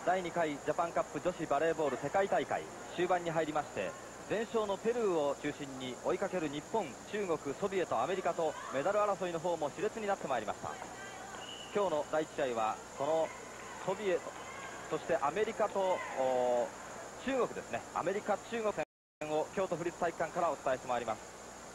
第2回ジャパンカップ女子バレーボール世界大会終盤に入りまして、全勝のペルーを中心に追いかける日本、中国、ソビエト、アメリカとメダル争いの方も熾烈になってまいりました。今日の第1試合はこのソビエト、そしてアメリカと中国ですね。アメリカ中国戦を京都府立体育館からお伝えしてまいります。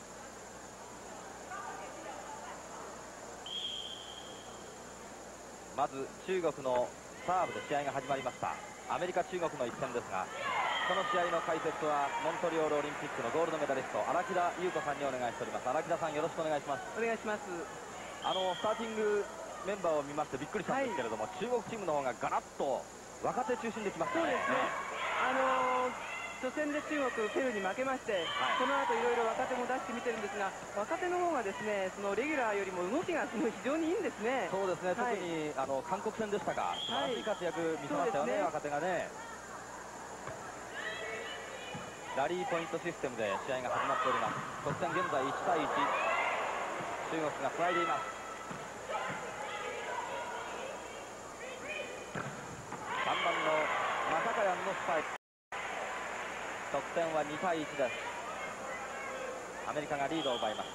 まず中国のサーブで試合が始まりました。アメリカ中国の一戦ですが、この試合の解説はモントリオールオリンピックのゴールドメダリスト荒木田優子さんにお願いしております。荒木田さん、よろしくお願いします。 お願いします。 スターティングメンバーを見ましてびっくりしたんですけれども、中国チームの方がガラッと若手中心できましたね。 そうですね。初戦で中国、ペルーに負けまして、その後いろいろ若手も出してみてるんですが、若手の方がですね、そのレギュラーよりも動きが非常にいいんですね。 そうですね、特に韓国戦でしたが、素晴らしい活躍見せましたよね、若手がね。ラリーポイントシステムで試合が始まっております。得点現在1対1、中国がつないでいます。3番のマサカヤンのスパイク、得点は2対1です。アメリカがリードを奪いました。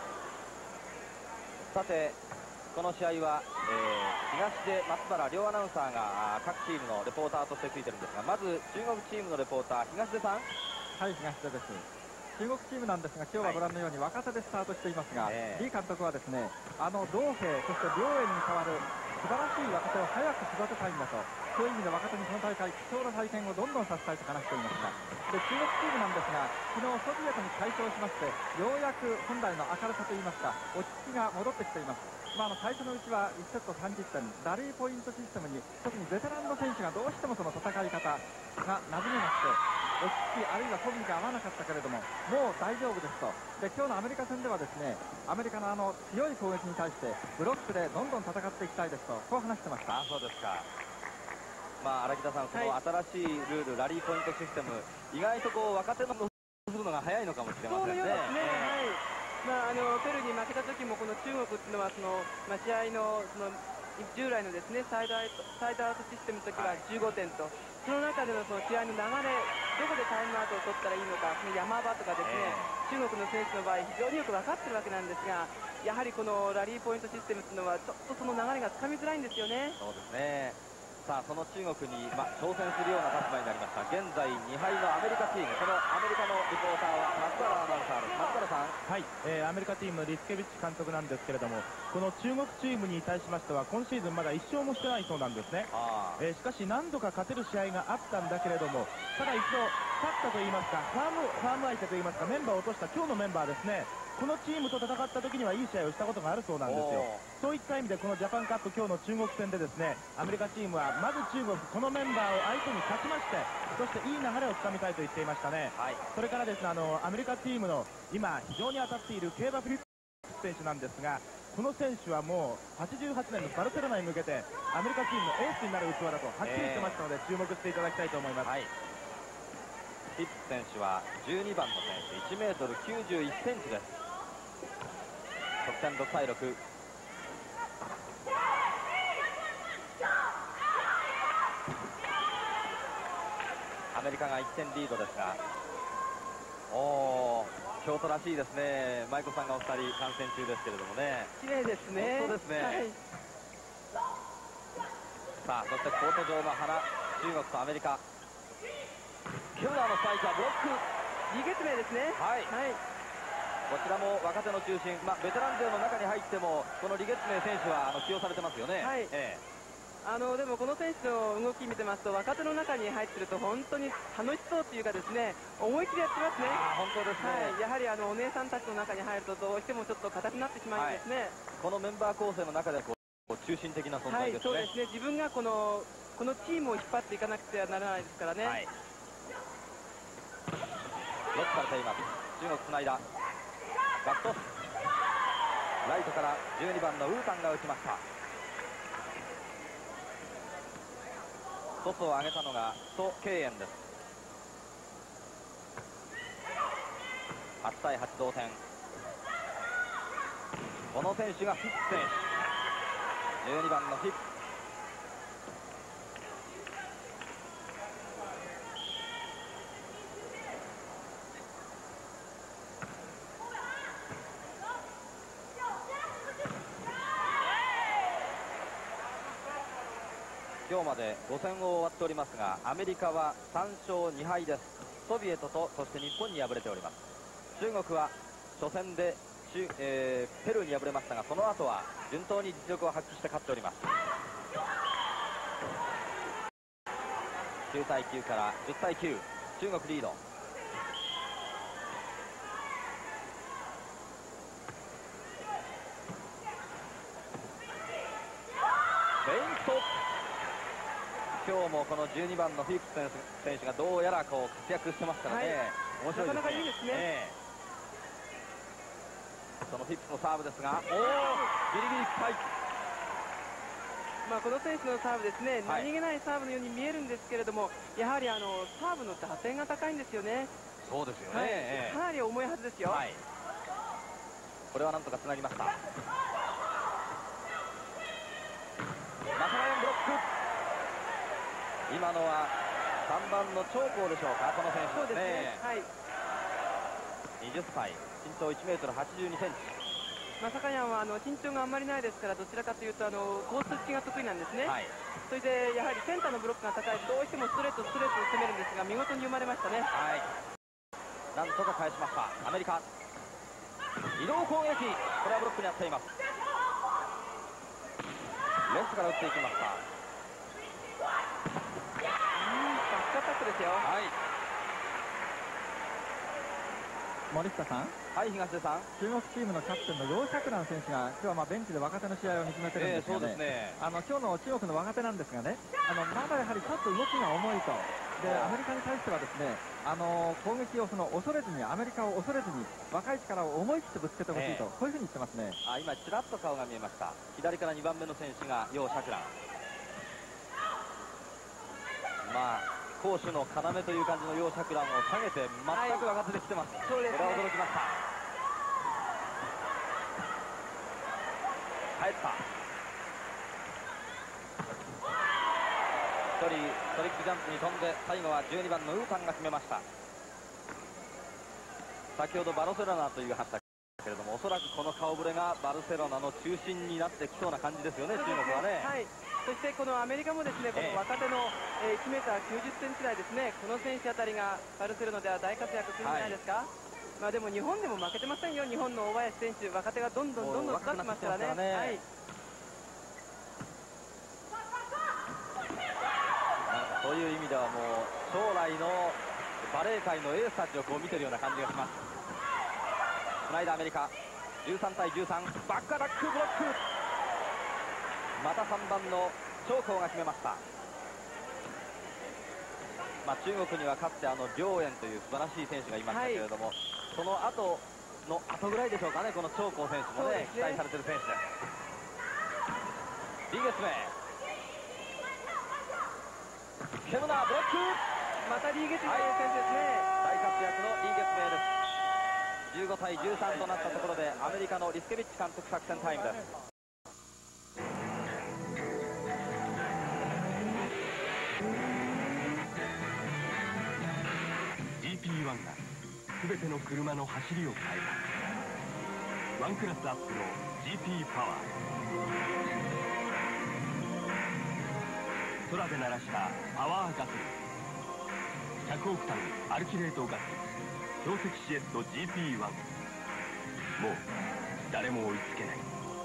さてこの試合は、東出松原両アナウンサーが各チームのレポーターとしてついてるんですが、まず中国チームのレポーター東出さん。 はい、東出です。中国チームなんですが、今日はご覧のように若手でスタートしていますが、李監督はですね、同兵、そして両援に代わる素晴らしい若手を早く育てたいんだと、そういう意味で若手にこの大会貴重な体験をどんどんさせたいと話していました。で、中国チームなんですが、昨日ソビエトに快勝しまして、ようやく本来の明るさといいますか、落ち着きが戻ってきています。最初のうちは1セット30点、ラリーポイントシステムに特にベテランの選手がどうしてもその戦い方が馴染めなくて、落ち着きあるいはコンビが合わなかったけれども、もう大丈夫ですと。で、今日のアメリカ戦ではですね、アメリカの強い攻撃に対してブロックでどんどん戦っていきたいですと、こう話してました。 そうですか。荒木田さん、この新しいルール、ラリーポイントシステム、意外と若手のするのが早いのかもしれませんね。 そうのようですね。ペルーに負けた時もこの中国っていうのは試合の従来のですねサイドアウトシステムの時は15点と、その中での試合の流れ、どこでタイムアウトを取ったらいいのか、その山場とかですね、中国の選手の場合非常によく分かってるわけなんですが、やはりこのラリーポイントシステムっていうのはちょっとその流れがつかみづらいんですよね。 そうですね。さあその中国に、挑戦するような立場になりました。現在2敗のアメリカチーム、このアメリカのリポーターは松原アナウンサーです。松原さん。 はい、アメリカチームのリスケビッチ監督なんですけれども、この中国チームに対しましては今シーズンまだ1勝もしてないそうなんですね。しかし何度か勝てる試合があったんだけれども、ただ一度勝ったといいますか、ファーム相手といいますか、メンバーを落とした今日のメンバーですね、このチームと戦った時にはいい試合をしたことがあるそうなんですよ。そういった意味でこのジャパンカップ今日の中国戦でですね、アメリカチームはまず中国、このメンバーを相手に勝ちまして、そしていい流れをつかみたいと言っていましたね。それからですね、アメリカチームの今非常に当たっているケイバ・フィリップス選手なんですが、この選手はもう88年のバルセロナに向けてアメリカチームのエースになる器だとはっきり言ってましたので、注目していただきたいと思います。 フィップス選手は12番の選手、1メートル91センチです。得点6対6。アメリカが1点リードですが、京都らしいですね。舞子さんがお二人観戦中ですけれどもね、 綺麗ですね。 本当ですね。さあそしてコート上の花、中国とアメリカ。ケルナーのスパイクはブロック、 リゲツメですね。 こちらも若手の中心、ベテラン勢の中に入ってもこのリゲツメ選手は起用されてますよね。 でもこの選手の動き見てますと、若手の中に入ってると本当に楽しそうというかですね、思い切りやってますね。 本当ですね。 やはりお姉さんたちの中に入るとどうしてもちょっと硬くなってしまうんですね。 このメンバー構成の中で中心的な存在ですね。 そうですね。自分がこのチームを引っ張っていかなくてはならないですからね。 ロックされています。中国つないだバックトス、ライトから12番のウータンが打ちました。トスを上げたのがソ・ケイエンです。8対8同点。この選手がフィップ選手、12番のフィップ。 今日まで5戦を終わっておりますが、アメリカは3勝2敗です。ソビエトとそして日本に敗れております。中国は初戦でペルーに敗れましたが、その後は順当に実力を発揮して勝っております。9対9から10対9、中国リード。フェイント。今日もこの12番のフィリップス選手がどうやらこう活躍してますからね、面白いですね。 なかなかいいですね。 そのフィリップスのサーブですが、ギリギリ深い。 この選手のサーブですね、何気ないサーブのように見えるんですけれども、やはりサーブの打点が高いんですよね。 そうですよね、 かなり重いはずですよ。 これはなんとかつなぎました。マサラヤンブロック。今のは3番の長江でしょうか、この選手ですね。20歳、身長 1m82cm。 マサカヤンは身長があんまりないですから、どちらかというとコース突きが得意なんですね。それでやはりセンターのブロックが高いとどうしてもストレートを攻めるんですが、見事に生まれましたね。 なんとか返しましたアメリカ。移動攻撃、これはブロックに当っています。レフトから打っていきました。 バックアタックですよ。 森下さん。 はい、東出さん。 中国チームのキャプテンの楊錫蘭選手が今日はベンチで若手の試合を見つめてるんですがね、今日の中国の若手なんですがね、まだやはりちょっと動きが重いと。でアメリカに対してはですね、攻撃を恐れずに、アメリカを恐れずに若い力を思い切ってぶつけてほしいと、こういうふうに言ってますね。 今ちらっと顔が見えました。左から2番目の選手が楊錫蘭。攻守の要という感じの楊錫蘭を下げて全く若手で来てます。これは驚きました。帰った。1人トリックジャンプに飛んで、最後は12番のウータンが決めました。先ほどバルセロナという話だけれども、おそらくこの顔ぶれがバルセロナの中心になってきそうな感じですよね、中国はね。 そしてこのアメリカもですね、この若手の 1m90cm くらいですね、この選手あたりがバルセロナでは大活躍するんじゃないですか。でも日本でも負けてませんよ、日本の大林選手、若手がどんどん育ってますからね。 そういう意味ではもう将来のバレー界のエースたちをこう見てるような感じがします。つないだアメリカ、13対13、バックアタックブロック。また3番の長江が決めました。中国にはかつて梁燕という素晴らしい選手がいましたけれども、その後の後ぐらいでしょうかね、この長江選手もね、期待されている選手です。リーゲスメイ、ケムナーブロック。 またリーゲスメイ選手ですね。 大活躍のリーゲスメイです。15対13となったところでアメリカのリスケビッチ監督作戦タイムです。 GP1 が全ての車の走りを変えた。ワンクラスアップの GP パワー。空で鳴らしたパワーガソリン。100オクタンアルキレートガソリン。氷石シエット GP1。もう誰も追いつけない。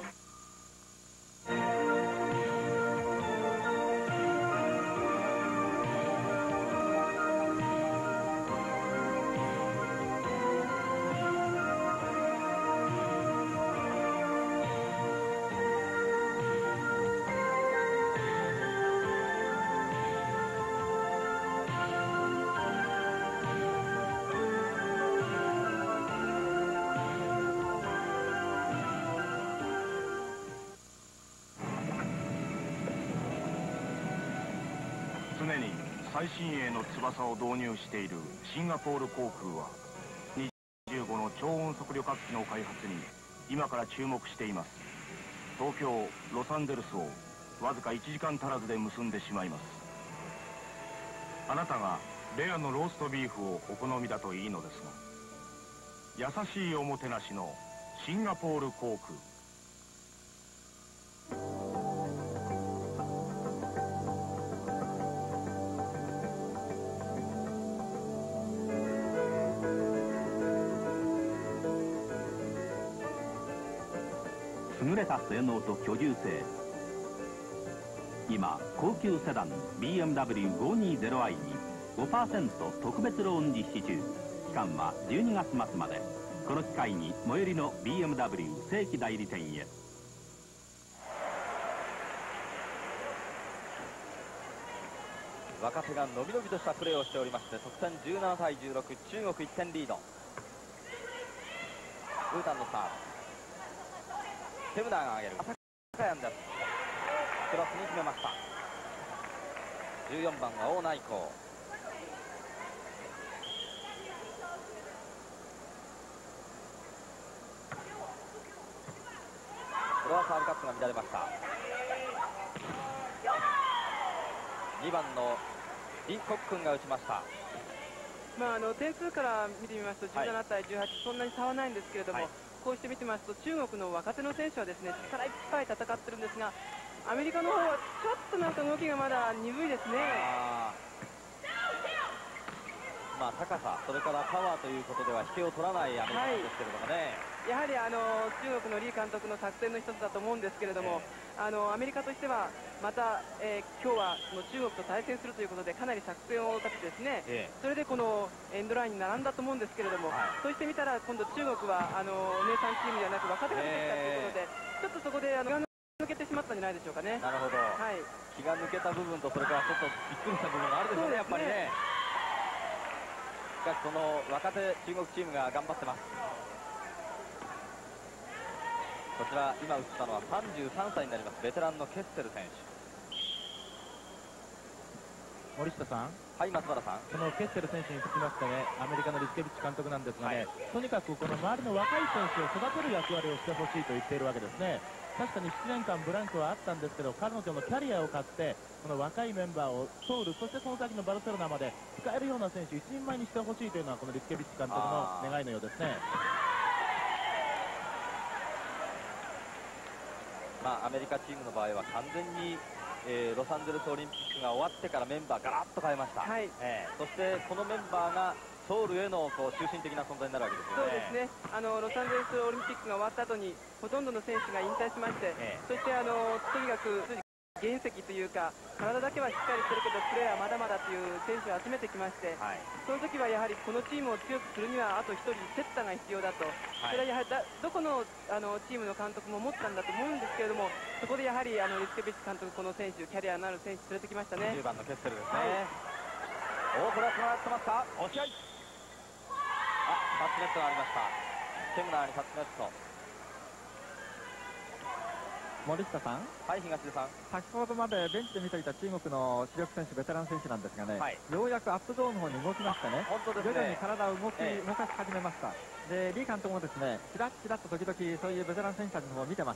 常に最新鋭の翼を導入しているシンガポール航空は25の超音速旅客機の開発に今から注目しています。東京ロサンゼルスをわずか1時間足らずで結んでしまいます。あなたがレアのローストビーフをお好みだといいのですが、優しいおもてなしのシンガポール航空。 優れた性能と居住性。今高級セダン BMW520i に 5% 特別ローン実施中。期間は12月末まで。この機会に最寄りの BMW 正規代理店へ。 若手が伸び伸びとしたプレーをしておりまして、得点17対16、中国1点リード。ブータンのサーブ、テムナーが上げる。高山です。クロスに決めました。14番は王内功。これはサーブカットが乱れました。2番の李国君が打ちました。 点数から見てみますと17対18、そんなに差はないんですけれども、こうして見てますと中国の若手の選手はですね、力いっぱい戦ってるんですが、アメリカの方はちょっとなんか動きがまだ鈍いですね。 高さ、それからパワーということでは引けを取らないアメリカですけれどもね。 やはり中国の李監督の作戦の一つだと思うんですけれども、アメリカとしてはまた、今日は中国と対戦するということでかなり作戦を立ててですね、それでこのエンドラインに並んだと思うんですけれども、そうしてみたら今度中国はお姉さんチームではなく若手が出てきたということで、ちょっとそこで気が抜けてしまったんじゃないでしょうかね。 なるほど、気が抜けた部分と、それからちょっとびっくりした部分があるでしょうね、やっぱりね。しかしその若手中国チームが頑張ってます。こちら今映ったのは33歳になりますベテランのケッセル選手。 森下さん、 はい、松原さん。 そのケッセル選手につきましてね、アメリカのリスケビッチ監督なんですがね、とにかくこの周りの若い選手を育てる役割をしてほしいと言っているわけですね。確かに7年間ブランクはあったんですけど、彼女のキャリアを買ってこの若いメンバーをソウル、そしてその先のバルセロナまで使えるような選手一人前にしてほしいというのはこのリスケビッチ監督の願いのようですね。 アメリカチームの場合は完全に、ロサンゼルスオリンピックが終わってからメンバーガラッと変えました、そしてこのメンバーがソウルへの中心的な存在になるわけですよね。 そうですね、ロサンゼルスオリンピックが終わった後にほとんどの選手が引退しまして、そしてとにかく原石というか体だけはしっかりしてるけどプレーはまだまだという選手を集めてきまして、その時はやはりこのチームを強くするにはあと1人セッターが必要だと、それはやはりどこのチームの監督も思ったんだと思うんですけれども、そこでやはりリスケビッチ監督、この選手キャリアのある選手連れてきましたね。 10番のケッセルですね。これはつながってますか。押し合い、タッチネットがありました。テムナーにタッチネット。 森下さん、 はい、東出さん。 先ほどまでベンチで見ていた中国の主力選手、ベテラン選手なんですがね、ようやくアップゾーンの方に動きましてね、徐々に体を動かし始めました。で、李監督もですね、ちらっちらっと時々そういうベテラン選手たちの方を見てます。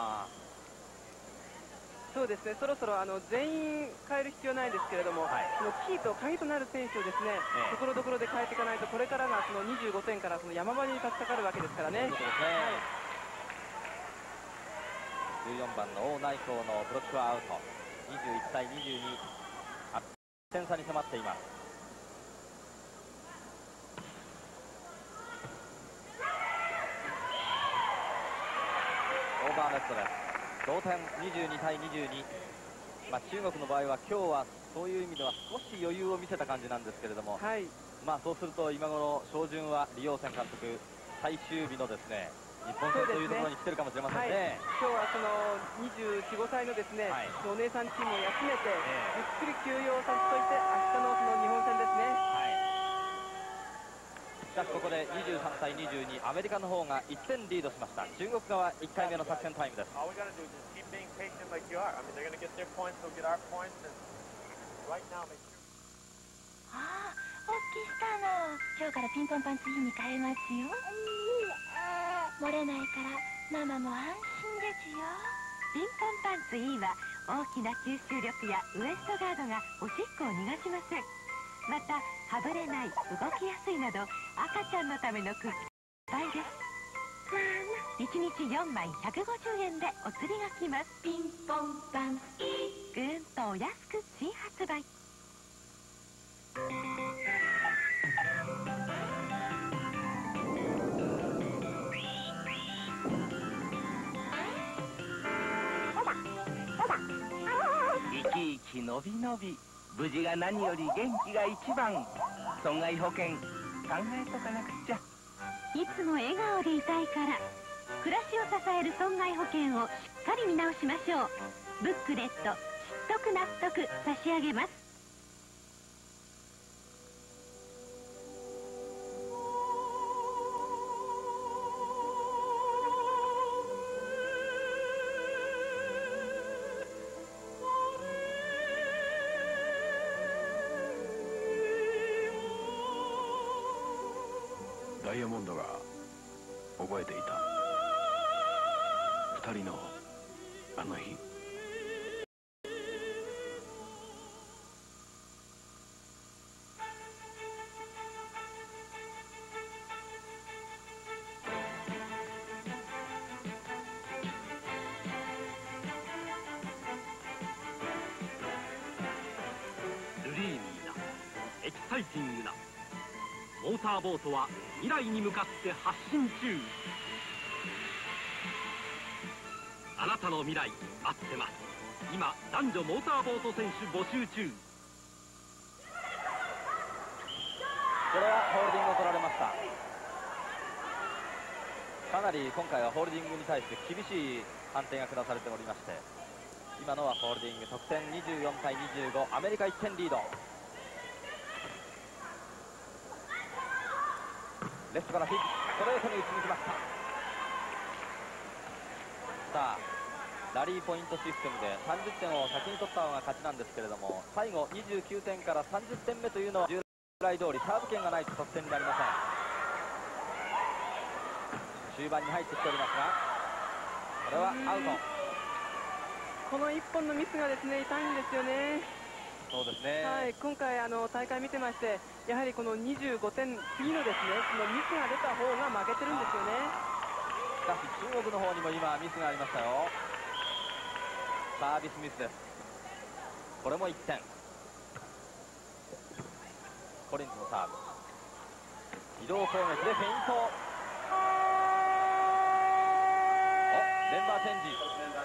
そうですね、そろそろ全員変える必要ないですけれども、そのキーと鍵となる選手をですね、ところどころで変えていかないと、これからがその25点からその山場に立ちかかるわけですからね。 14番の王内功のブロックはアウト。21対22、8点差に迫っています。オーバーネットです。同点22対22。中国の場合は今日はそういう意味では少し余裕を見せた感じなんですけれども、そうすると今頃照準は李陽泉監督最終日のですね日本戦というところに来てるかもしれませんね。 今日はその24、5歳のですね、お姉さんチームを休めてゆっくり休養させておいて明日のその日本戦ですね。 しかしここで23対22、アメリカの方が1点リードしました。中国側1回目の作戦タイムです。 オッキースターの今日からピンポンパンツ E に変えますよ。漏れないからママも安心ですよ。ピンポンパンツ E は大きな吸収力やウエストガードがおしっこを逃がしません。またはぶれない、動きやすいなど赤ちゃんのための工夫いっぱいです。1日4枚150円でお釣りが来ます。ピンポンパンツ E、 ぐーんとお安く新発売。 生きのびのび、無事が何より元気が一番。損害保険考えとかなくちゃ。 いつも笑顔でいたいから、暮らしを支える損害保険をしっかり見直しましょう。ブックレット、知っとく納得差し上げます。 ダイヤモンドが覚えていた二人のあの日。 ドリーミーなエキサイティングなモーターボートは未来に向かって発進中。あなたの未来待ってます。今男女モーターボート選手募集中。 これはホールディングを取られました。かなり今回はホールディングに対して厳しい判定が下されておりまして、今のはホールディング、得点24対25、アメリカ1点リード。レフトからストレートに打ち抜きました。さあラリーポイントシステムで30点を先に取った方が勝ちなんですけれども、最後29点から30点目というのは従来通りサーブ権がないと得点になりません。終盤に入ってきておりますが、これはアウト。 この1本のミスがですね、痛いんですよね。 そうですね、 はい、今回大会見てまして、やはりこの25点次のですね、そのミスが出た方が負けてるんですよね。 しかし中国の方にも今ミスがありましたよ。サービスミスです。これも1点。コリンズのサーブ、移動攻撃でフェイント。メンバーチェンジ。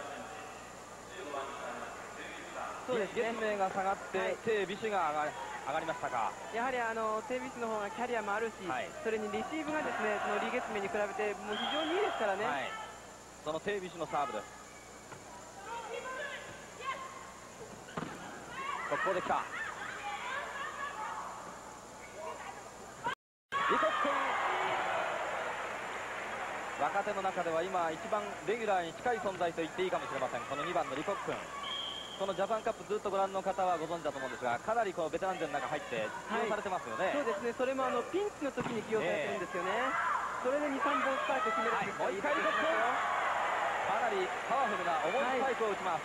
そうですね、 月名が下がって、はい、テイ・ビシュが上がりましたか。 やはりテイ・ビシュの方がキャリアもあるし、はい、それにレシーブがですね、そのリ・ゲツメに比べてもう非常にいいですからね。はい、 そのテイ・ビシュのサーブです。速攻できた。リコックン、若手の中では今一番レギュラーに近い存在と言っていいかもしれません。この2番のリコックン、このジャパンカップずっとご覧の方はご存知だと思うんですが、かなりこうベテラン勢の中入って起用されてますよね。はい、そうですね、それもピンチの時に起用されてるんですよね。それで 2,3 本スパイク決めるんですから、もう一回リコックン、かなりパワフルな重いスパイクを打ちます。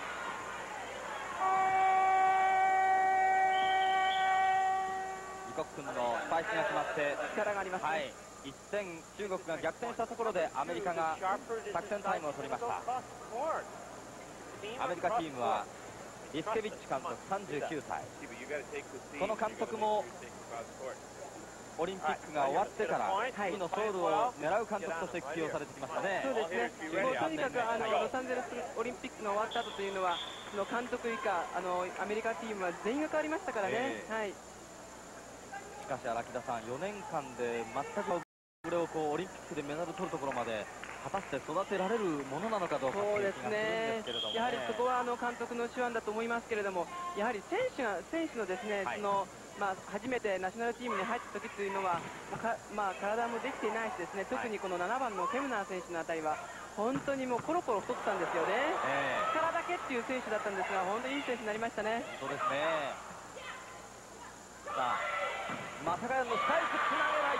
リコックンのスパイクが決まって力がありますね。はい、1点中国が逆転したところでアメリカが作戦タイムを取りました。アメリカチームはリスケビッチ監督39歳。この監督もオリンピックが終わってから次のソウルを狙う監督として起用されてきましたね。そうですね、もうとにかくロサンゼルスオリンピックが終わった後というのは、その監督以下アメリカチームは全員が変わりましたからね。はい、しかし荒木田さん、4年間で全くこれをこうオリンピックでメダル取るところまで果たして育てられるものなのかどうかという気がするんですけれども、ね、やはりそこは監督の手腕だと思いますけれども、やはり選手のですね、はい、初めてナショナルチームに入った時というのは、体もできていないしですね、特にこの7番のケムナー選手のあたりは本当にもうコロコロ太ってたんですよね。力だけっていう選手だったんですが、本当にいい選手になりましたね。そうですね。さあ、まさかのスパイクつなげない。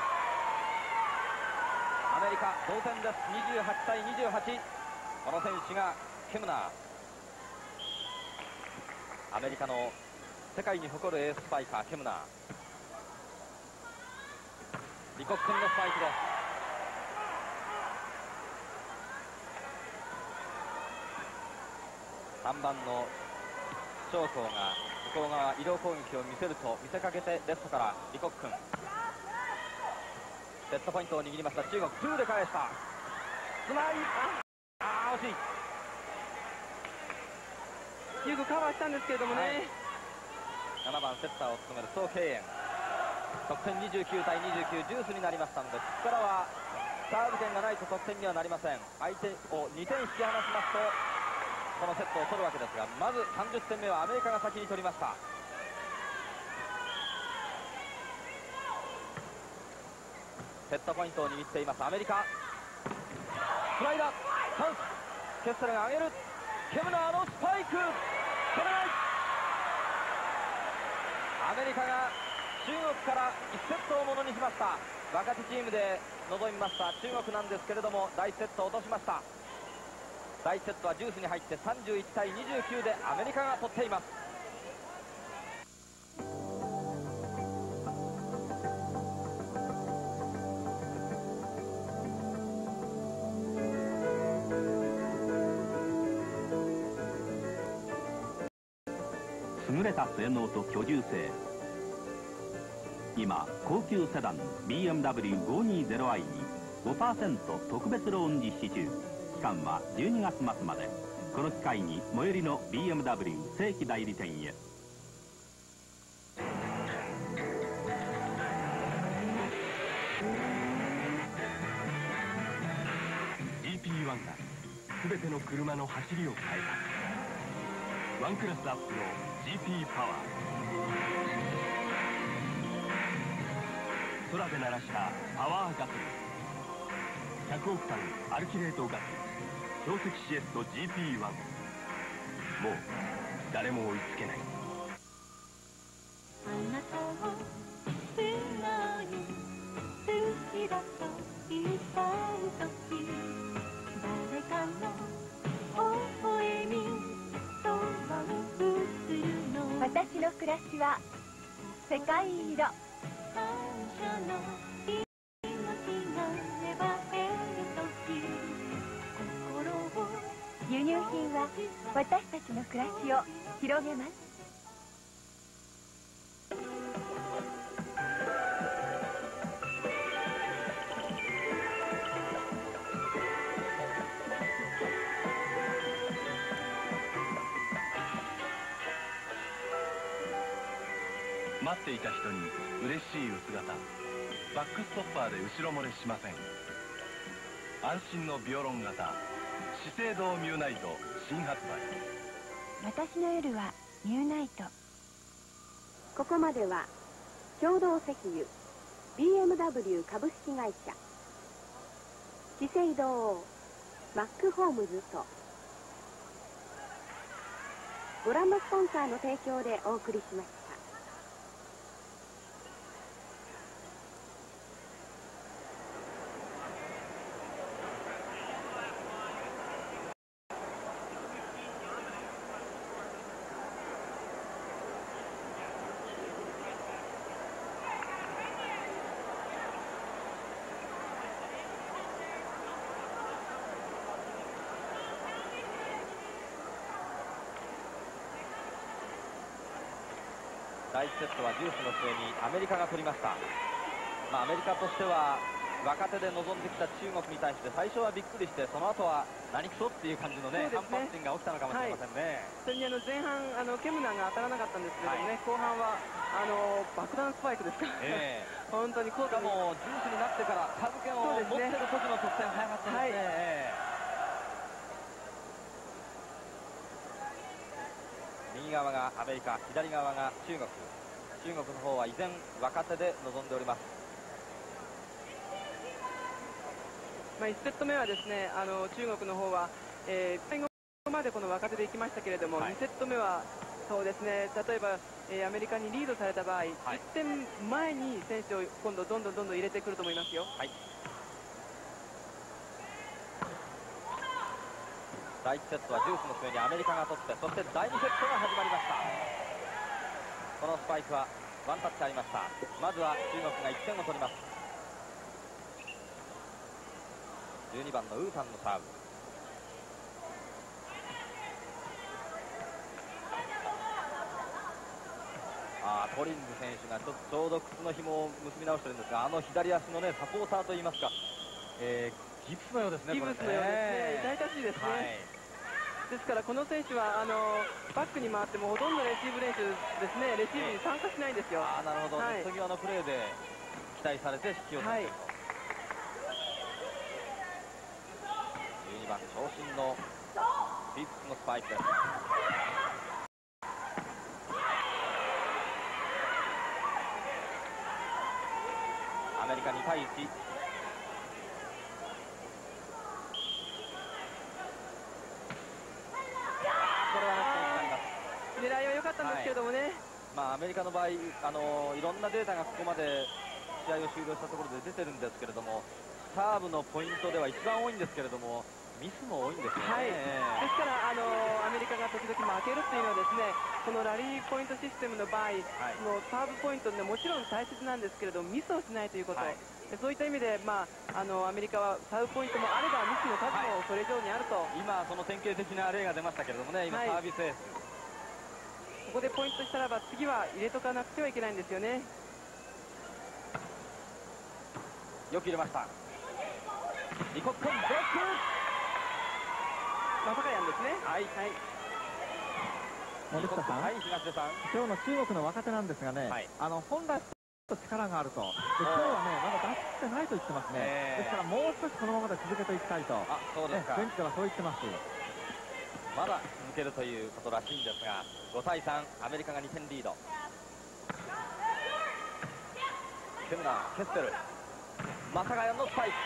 アメリカ同点です。28対28。この選手がケムナー、アメリカの世界に誇るエーススパイカーケムナー。リコックンのスパイクです。3番の将校が向こう側移動攻撃を見せると見せかけてレフトからリコックン、セットポイントを握りました中国。2で返した。つない、惜しい。 よくカバーしたんですけれどもね、 7番セッターを務める宋慶燕、得点29対29、ジュースになりましたので、ここからはサーブ権がないと得点にはなりません。相手を2点引き離しますとこのセットを取るわけですが、まず30点目はアメリカが先に取りました。セットポイントを握っていますアメリカ。スライダーチャンス、ケッセルが上げる、ケムナーのスパイク、取れない。アメリカが中国から1セットをものにしました。若手チームで臨みました中国なんですけれども、第1セットを落としました。第1セットはジュースに入って31対29でアメリカが取っています。 優れた性能と居住性。今高級セダン BMW520i に 5% 特別ローン実施中。期間は12月末まで。この機会に最寄りの BMW 正規代理店へ。 GP1 が全ての車の走りを変えた。ワンクラスアップの GP パワー。空で鳴らしたパワーガソリン。100オクタンアルキレートガソリン。標積シエスト GP1。もう誰も追いつけない。 あなたを素直に好きだと言いたい時、誰かの微笑みそばに映るの。私の暮らしは世界色。感謝の気持ちが芽生える時、心を。輸入品は私たちの暮らしを広げます。 待っていた人に嬉しい薄型。バックストッパーで後ろ漏れしません。安心のビオロン型資生堂ミューナイト新発売。 私の夜はミューナイト。 ここまでは共同石油 BMW 株式会社、資生堂マックホームズとご覧のスポンサーの提供でお送りしました。 第1セットはジュースの末にアメリカが取りました。アメリカとしては若手で臨んできた中国に対して最初はびっくりして、その後は何くそっていう感じのね、反発心が起きたのかもしれませんね。 それに前半ケムナーが当たらなかったんですけれどもね、後半は爆弾スパイクですか、本当にコートに。しかもジュースになってからサーブ権を持ってる時の得点早かったですね。右側がアメリカ、左側が中国。中国の方は依然若手で臨んでおります。1セット目はですね、中国の方は、最後までこの若手でいきましたけれども、2セット目はそうですね、例えば、アメリカにリードされた場合、1点前に選手を今度どんどん入れてくると思いますよ。第1セットはジュースの末にアメリカが取って、そして第2セットが始まりました。このスパイクはワンタッチありました。まずは中国が1点を取ります。12番のウータンのサーブ。コリンズ選手がちょうど靴の紐を結び直してるんですが、左足のねサポーターといいますか、ギプスのようですね。ギプスのようですね。痛々しいですね。 ですからこの選手はバックに回ってもほとんどレシーブ練習ですね、レシーブに参加しないんですよ。 なるほど、ネット際のプレーで期待されて引き寄せていると。12番長身のフィップスのスパイクです。アメリカ2対1。 狙いは良かったんですけれどもね、 アメリカの場合いろんなデータがここまで試合を終了したところで出てるんですけれども、サーブのポイントでは一番多いんですけれどもミスも多いんですよね。 ですからアメリカが時々負けるっていうのはですね、このラリーポイントシステムの場合、そのサーブポイントでもちろん大切なんですけれどもミスをしないということ、そういった意味で、アメリカはサーブポイントもあればミスの数もそれ以上にあると、 今その典型的な例が出ましたけれどもね、今サービスエース、 ここでポイントしたらば次は入れとかなくてはいけないんですよね。 よく入れました。リコッコンブロック、 まさかやんですね。 森下さん、 東出さん、 今日の中国の若手なんですがね、本来力があると、で今日はねまだ出してないと言ってますね。ですからもう少しこのままで続けていきたいと、 そうですか、 ベンチではそう言ってます。 まだ続けるということらしいんですが、5対3、アメリカが2点リード。ケムナー、ケステル、マサガヤンのスパイク、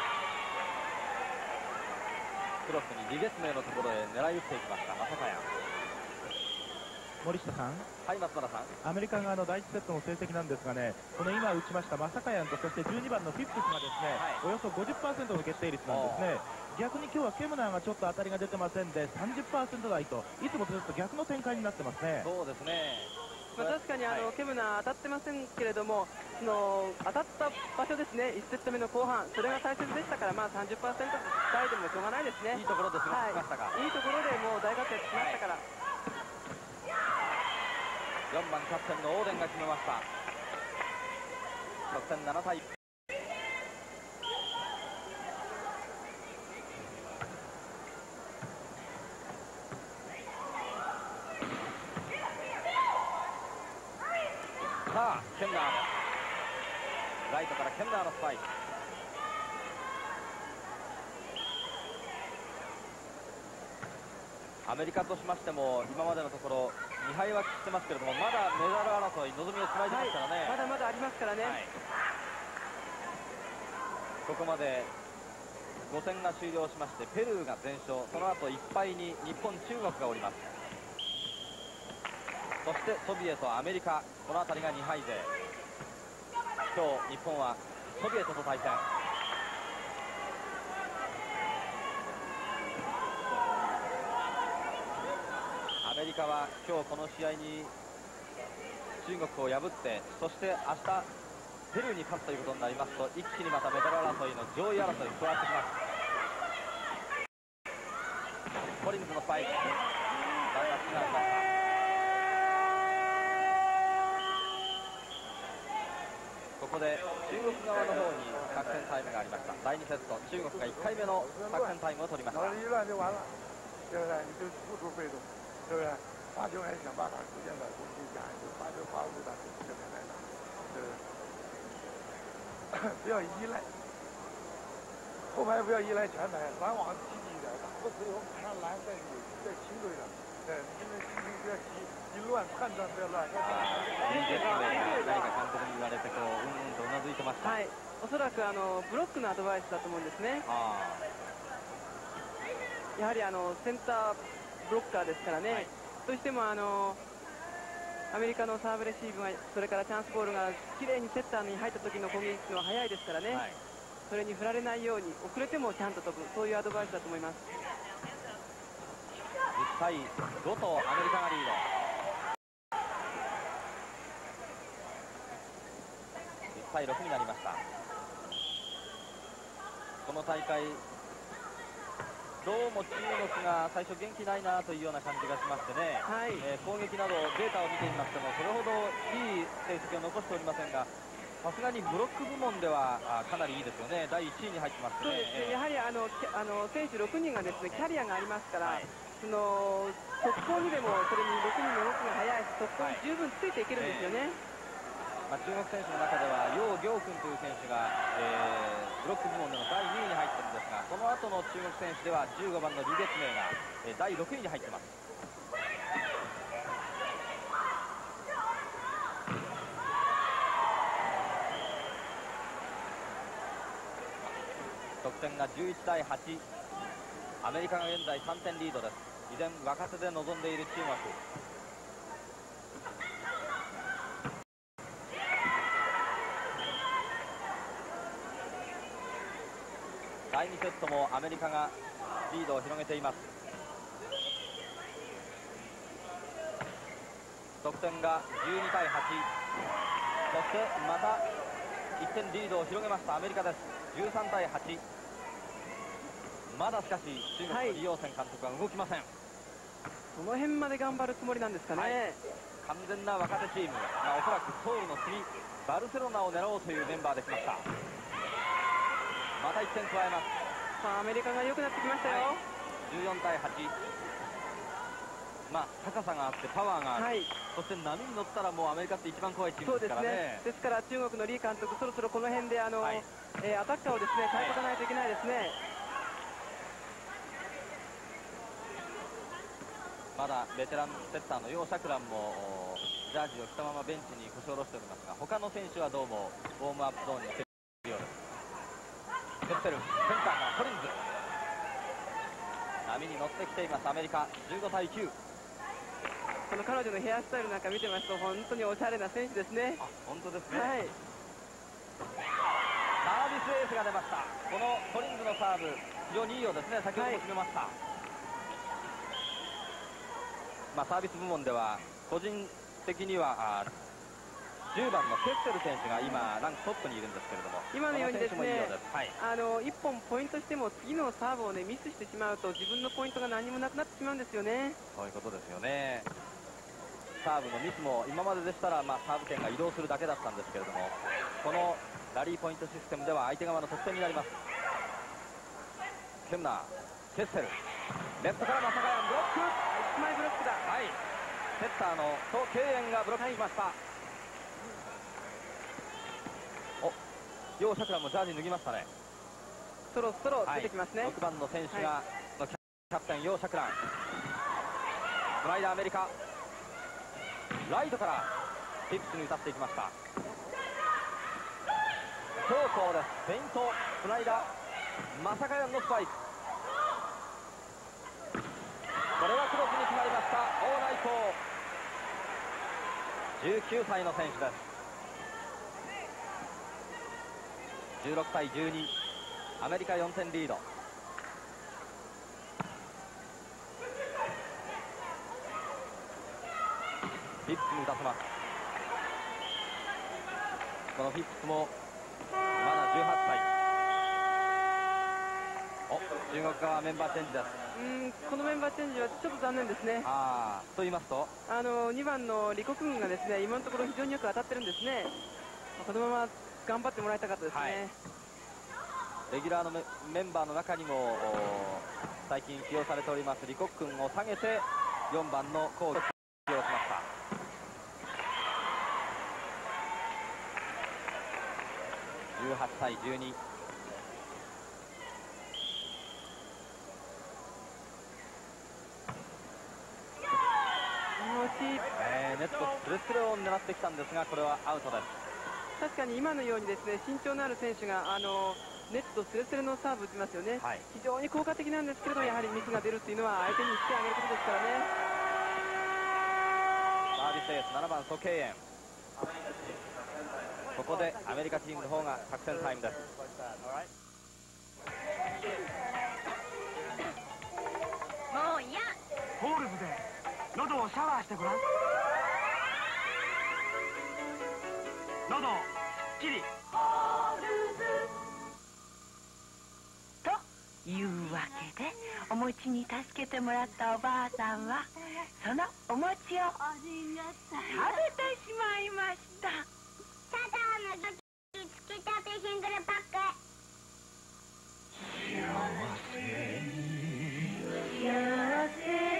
クロスにリゲスメのところへ狙い撃っていきましたマサガヤン。 森下さん、 はい、松原さん、 アメリカ側の第1セットの成績なんですがね、この今打ちましたマサカヤンとそして12番のフィップスがですね、およそ 50% の決定率なんですね。逆に今日はケムナーがちょっと当たりが出てませんで 30% 台と、いつもとちょっと逆の展開になってますね。 そうですね、 確かにケムナー当たってませんけれども、当たった場所ですね、1セット目の後半、それが大切でしたから、30% 台でもしょうがないですね。 いいところで過ごしましたか。 いいところでもう大活躍しましたから。 4番キャプテンのオーデンが決めました。得点7対1。さあケンナー、ライトからケンナーのスパイク。アメリカとしましても今までのところ2敗は喫してますけれども、まだメダル争い望みをつないでますからね。 まだまだありますからね。 ここまで5戦が終了しまして、ペルーが全勝、その後1敗に日本、中国がおります。そしてソビエト、アメリカ、この辺りが2敗勢。今日日本はソビエトと対戦。アメリカは今日この試合に中国を破って、そして明日ペルーに勝つということになりますと、一気にまたメダル争いの上位争いに加わってきます。コリンズのスパイク、ランナーつなぎました。ここで中国側の方に作戦タイムがありました。第2セット、中国が1回目の作戦タイムを取りました。 对不对？罚球还想办法出现在攻击下，就把这罚入到这边来了，不要依赖，后排不要依赖前排，拦网积极一点，打不死以后马上拦再清对了，对，因为心情不要急，一乱判断不要乱。 いいですね。何か監督に言われてこうとうなずいてました。 はい、おそらくブロックのアドバイスだと思うんですね。やはりセンターブロッカーですからね、どうしてもアメリカのサーブレシーブが、それからチャンスボールがきれいにセッターに入った時の攻撃の速いですからね、それに振られないように遅れてもちゃんと飛ぶ、そういうアドバイスだと思います。 10対5とアメリカがリード。10対6になりました。この大会どうも中国が最初元気ないなというような感じがしましてね、攻撃などデータを見てみましてもそれほどいい成績を残しておりませんが、さすがにブロック部門ではかなりいいですよね。第1位に入ってますね。 そうですね、やはり選手6人がですねキャリアがありますから、 その速攻にでもそれに6人の動きが速いし、速攻に十分ついていけるんですよね。 中国選手の中では楊行君という選手が、ブロック部門での第2位に入ってるんですが、その後の中国選手では15番の李月明が、第6位に入ってます。得点が11対8、アメリカが現在3点リードです。依然若手で臨んでいる中国。第2セットもアメリカがリードを広げています。得点が12対8、そしてまた1点リードを広げましたアメリカです。13対8。まだしかし中国の李陽泉監督は動きません。 その辺まで頑張るつもりなんですかね。 完全な若手チーム、おそらくソウルの次バルセロナを狙おうというメンバーできました。また1点加えます。 さあアメリカが良くなってきましたよ。 14対8。高さがあってパワーがある、そして波に乗ったらもうアメリカって一番怖いチームですからね。 ですから中国の李監督、そろそろこの辺でアタッカーをですね変えていかないといけないですね。 まだベテランセッターの楊錫蘭もジャージを着たままベンチに腰を下ろしておりますが、他の選手はどうもウォームアップゾーンに来ているようです。ケッテル、センターからコリンズ、波に乗ってきていますアメリカ。15対9。 この彼女のヘアスタイルなんか見てますと本当におしゃれな選手ですね。 本当ですね。サービスエースが出ました。このコリンズのサーブ非常にいいようですね。先ほども決めました。サービス部門では個人的には10番のケッセル選手が今ランクトップにいるんですけれども、 今のようにですね、1本ポイントしても次のサーブをねミスしてしまうと自分のポイントが何もなくなってしまうんですよね。 そういうことですよね。サーブのミスも今まででしたらサーブ権が移動するだけだったんですけれども、このラリーポイントシステムでは相手側の得点になります。ケンナー、ケッセル、レフトから正香ブロック、 1枚ブロックだ。 セッターの蘇敬遠がブロックしました。楊錫蘭もジャージ脱ぎましたね。 そろそろ出てきますね。 6番の選手が、キャプテン楊錫蘭、スライダーアメリカ、ライトからフィップスに打たせていきました。強攻です。フェイントスライダー、正香のスパイク、これはクロスに決まりました。大内藤、19歳の選手です。16対12、アメリカ4点リード。フィップスに打たせます。このフィップスもまだ18歳。中国側メンバーチェンジです。 このメンバーチェンジはちょっと残念ですね。 と言いますと 2番の李国軍がですね今のところ非常によく当たってるんですね。このまま頑張ってもらいたかったですね。 レギュラーのメンバーの中にも最近起用されております李国軍を下げて4番のコーチを起用しました。18対12。ネットスレスレを狙ってきたんですがこれはアウトです。 確かに今のようにですね身長のある選手がネットスレスレのサーブ打ちますよね。非常に効果的なんですけれどやはりミスが出るというのは相手にしてあげることですからね。 サービスエース7番蘇敬遠、ここでアメリカチームの方が作戦タイムです。 もういやホールズで喉をシャワーしてごらん。喉すっきり。 というわけでお餅に助けてもらったおばあさんはそのお餅を食べてしまいました。 ただのつきたてシングルパック。幸せに幸せ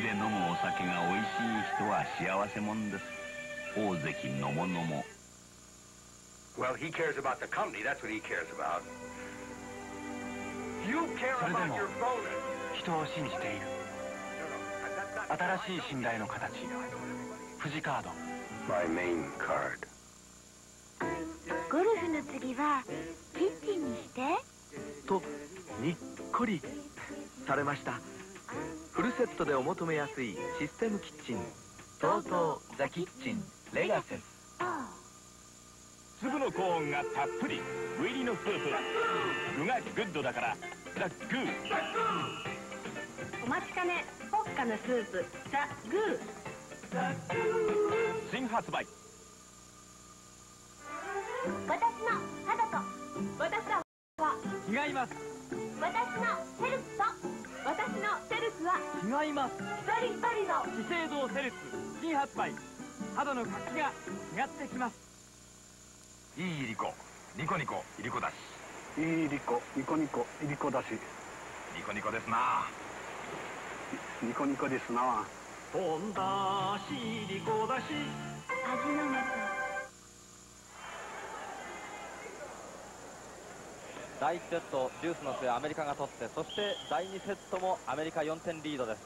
で飲むお酒が美味しい人は幸せもんです。大関のものも。 Well, he cares about the company. That's what he cares about. You care about your bonus. 人を信じている。新しい信頼の形。富士カード。 My main card. ゴルフの次はキッチンにしてとにっこりされました。フルセットでお求めやすいシステムキッチン TOTOザキッチンレガセス。 粒のコーンがたっぷり具入りのスープ。具がグッドだからザ・グー。 お待ちかねポッカのスープザ・グー。 新発売。 私の肌と私のは違います。 私のセルフと私のセルフは違います。 一人一人の資生堂セルフ新発売。肌の活気が違ってきます。 いいいりこ、ニコニコいりこだし。 いいいりこ、ニコニコいりこだし。 ニコニコですな。 ニコニコですな。 ポンだしリコだし。 味の素。 第1セットジュースの末アメリカが取って、そして第2セットもアメリカ4点リードです。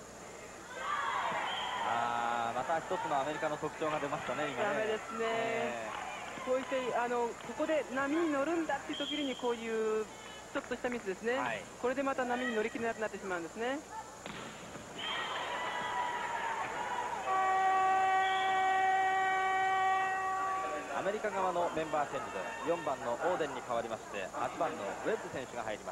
また一つのアメリカの特徴が出ましたね、今ね。 ダメですね。こういってここで波に乗るんだっていう時にこういうちょっとしたミスですね、はい、これでまた波に乗り切れなくなってしまうんですね。 アメリカ側のメンバーチェンジで4番のオーデンに代わりまして8番のウェッブ選手が入ります。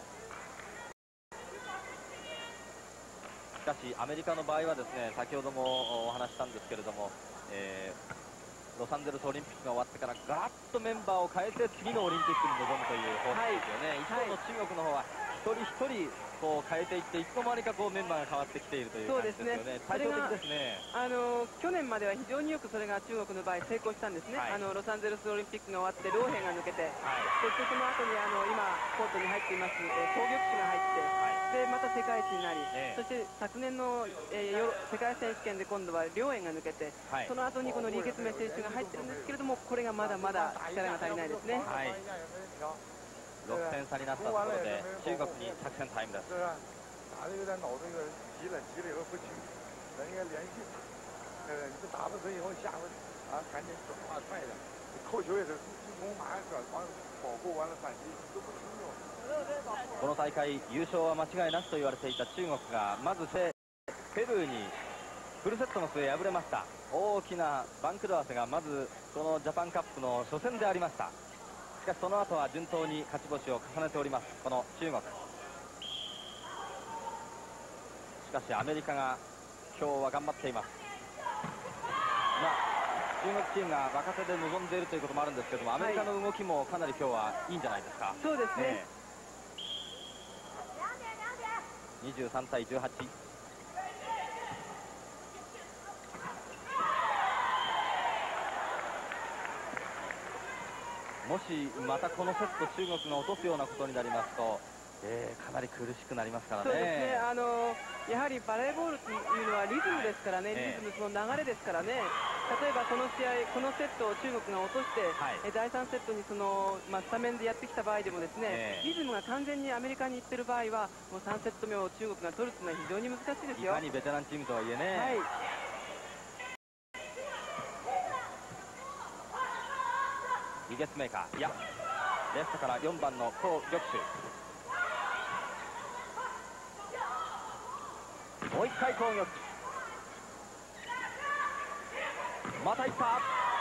しかしアメリカの場合はですね、先ほどもお話したんですけれども、ロサンゼルスオリンピックが終わってからガラッとメンバーを変えて次のオリンピックに臨むという方法ですよね、一方の中国の方は一人一人こう変えていっていつの間にかこうメンバーが変わってきているという感じですよね。対照的ですね。 去年までは非常によくそれが中国の場合成功したんですね、はい、ロサンゼルスオリンピックが終わってローヘンが抜けて、はい、そしてその後に今コートに入っています、攻撃手が入って、でまた世界一になり、そして昨年の、世界選手権で今度は両円が抜けて、はい、その後にこのリー・ケツメ選手が入ってるんですけれども、これがまだまだ力が足りないですね。はい、 6点差になったところで中国に作戦タイムです。 打的有点脑子有点急了以后不清，人家连续，你这打不成以后下回赶紧转化快一点，扣球也是进攻马上转防保护完了反击都不清楚。 この大会優勝は間違いなしと言われていた中国がまずペルーにフルセットの末敗れました。大きな番狂わせがまずこのジャパンカップの初戦でありました。しかしその後は順当に勝ち星を重ねております、この中国。しかしアメリカが今日は頑張っています。中国チームが若手で臨んでいるということもあるんですけども、アメリカの動きもかなり今日はいいんじゃないですか。 そうですね、 23対18。もしまたこのセット中国が落とすようなことになりますと、かなり苦しくなりますからね。 そうですね、やはりバレーボールというのはリズムですからね、リズム、その流れですからね。例えばこの試合、このセットを中国が落として、第3セットにスタメンでやってきた場合でもですね、リズムが完全にアメリカに行ってる場合はもう3セット目を中国が取るというのは非常に難しいですよ。 いかにベテランチームとはいえね。 はい、 リゲスメーカー、いやレフトから4番のコウ・ギョクシュ、もう一回攻撃、またいった。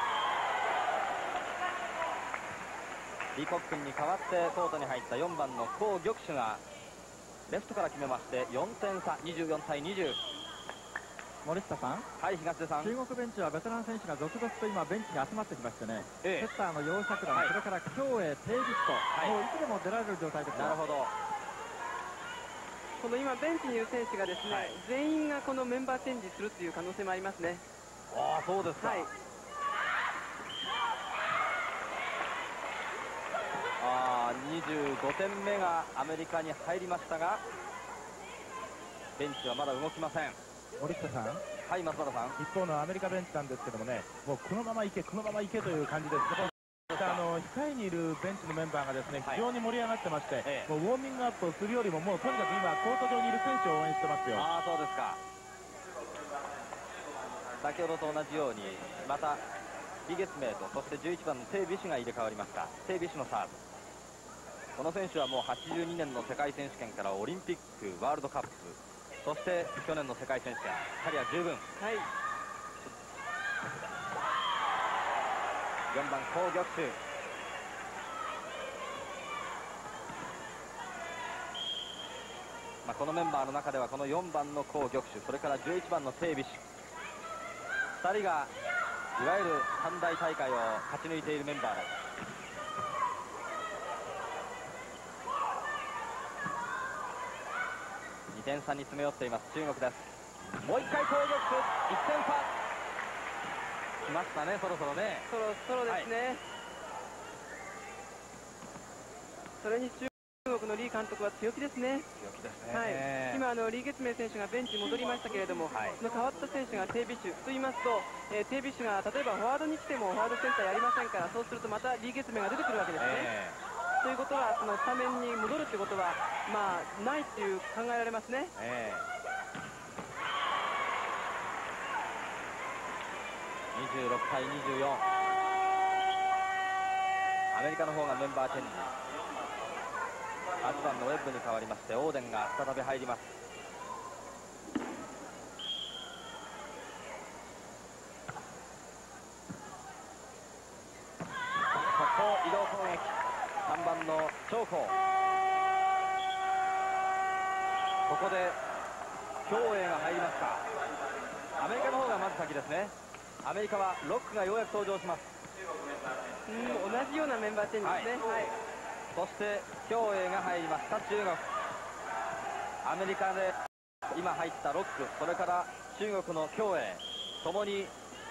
李国訓に代わってコートに入った4番のコウ・ギョクシュがレフトから決めまして4点差、24対20。 森下さん、 はい、東出さん、 中国ベンチはベテラン選手が続々と今ベンチに集まってきましてね、セッターの楊桜、それから京栄、テイビスと、もういつでも出られる状態です。 なるほど。 この今ベンチにいる選手がですね、全員がこのメンバーチェンジするという可能性もありますね。 ああ、そうですか。はい、25点目がアメリカに入りましたが、ベンチはまだ動きません。 森下さん。 はい、松原さん。 一方のアメリカベンチなんですけどもね、もうこのままいけ、このままいけという感じです。控えにいるベンチのメンバーがですね、非常に盛り上がってまして、もうウォーミングアップをするよりも、もうとにかく今、コート上にいる選手を応援してますよ。 ああ、そうですか。先ほどと同じように、また、リゲスメイと、そして11番のテイ・ビシュが入れ替わりました。テイ・ビシュのサーブ。この選手はもう82年の世界選手権からオリンピック、ワールドカップ、そして去年の世界選手権、キャリア十分。はい。4番、コウ・ギョクシュ。このメンバーの中ではこの4番のコウ・ギョクシュ、それから11番のテイ・ビシュ、2人がいわゆる三大大会を勝ち抜いているメンバーです。2点差に詰め寄っています中国です。もう一回コウ・ギョクシュ、1点差来ましたね。そろそろね、 そろそろですね、はい、それに中国のリー監督は強気ですね。 強気ですね。 はい、今リー・ゲツメイ選手がベンチに戻りましたけれども、はい、その変わった選手がテイ・ビシュと言いますと、テイ・ビシュが例えばフォワードに来てもフォワードセンターやりませんから、そうするとまたリー・ゲツメイが出てくるわけですね。ということは、そのスタメンに戻るってことはないっていう考えられますね。 26対24、アメリカの方がメンバーチェンジ。8番のウェッブに代わりましてオーデンが再び入ります。速攻移動攻撃、3番の長江、ここで競泳が入りました。アメリカの方がまず先ですね。アメリカはロックがようやく登場します。 同じようなメンバーチェンジですね。はい、 そして競泳が入りました中国。アメリカで今入ったロック、それから中国の競泳、ともに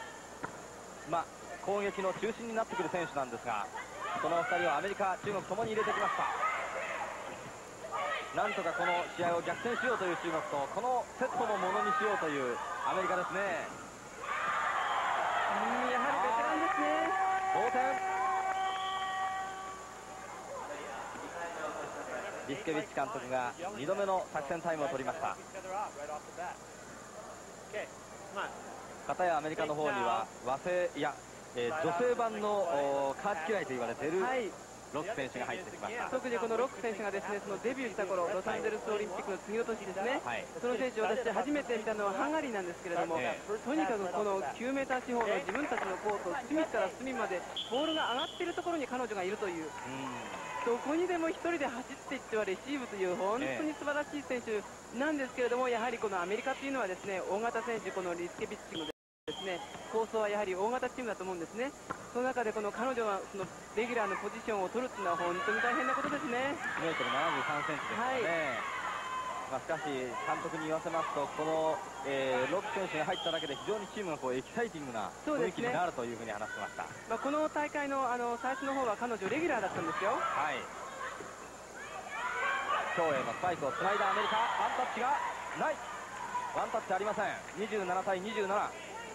攻撃の中心になってくる選手なんですが、その2人をアメリカ、中国ともに入れてきました。なんとかこの試合を逆転しようという中国と、このセットもものにしようというアメリカですね。 やはりベテランですね。 同点。リスケビッチ監督が2度目の作戦タイムを取りました。片やアメリカの方には和製、いや、女性版のカーチ嫌いと言われているロック選手が入ってきました。 特にこのロック選手がですね、そのデビューした頃、ロサンゼルスオリンピックの次の年ですね、その選手を私初めて見たのはハンガリーなんですけれども、とにかくこの9メーター四方の自分たちのコート、隅から隅までボールが上がっているところに彼女がいるという、どこにでも一人で走っていってはレシーブという本当に素晴らしい選手なんですけれども、やはりこのアメリカというのはですね、大型選手、このリスケビッチのですね、構想はやはり大型チームだと思うんですね。その中でこの彼女がそのレギュラーのポジションを取るというのは本当に大変なことですね。 1m73 センチですからね。しかし監督に言わせますと、この、ロック選手が入っただけで非常にチームがエキサイティングな雰囲気になるというふうに話してました。 この大会の最初の方は彼女レギュラーだったんですよ。 はい。競泳のスパイクをつないだアメリカ、ワンタッチがない。ワンタッチありません。27対27。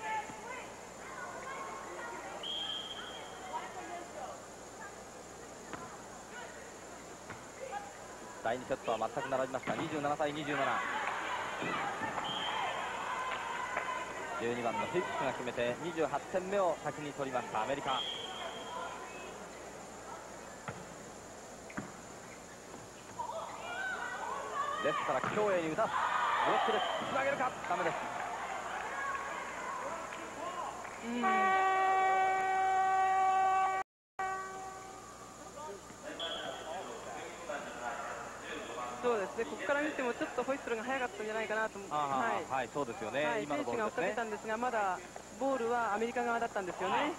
第2セットは全く並びました。27対27。12番のフィップスが決めて28点目を先に取りましたアメリカ。レフトから競泳に打たす。ブロックです。つなげるか。ダメです。 そうですね、ここから見てもちょっとホイッスルが早かったんじゃないかなと思って、 はい、そうですよね。 今のボールですね。選手が追っかけたんですが、まだボールはアメリカ側だったんですよね。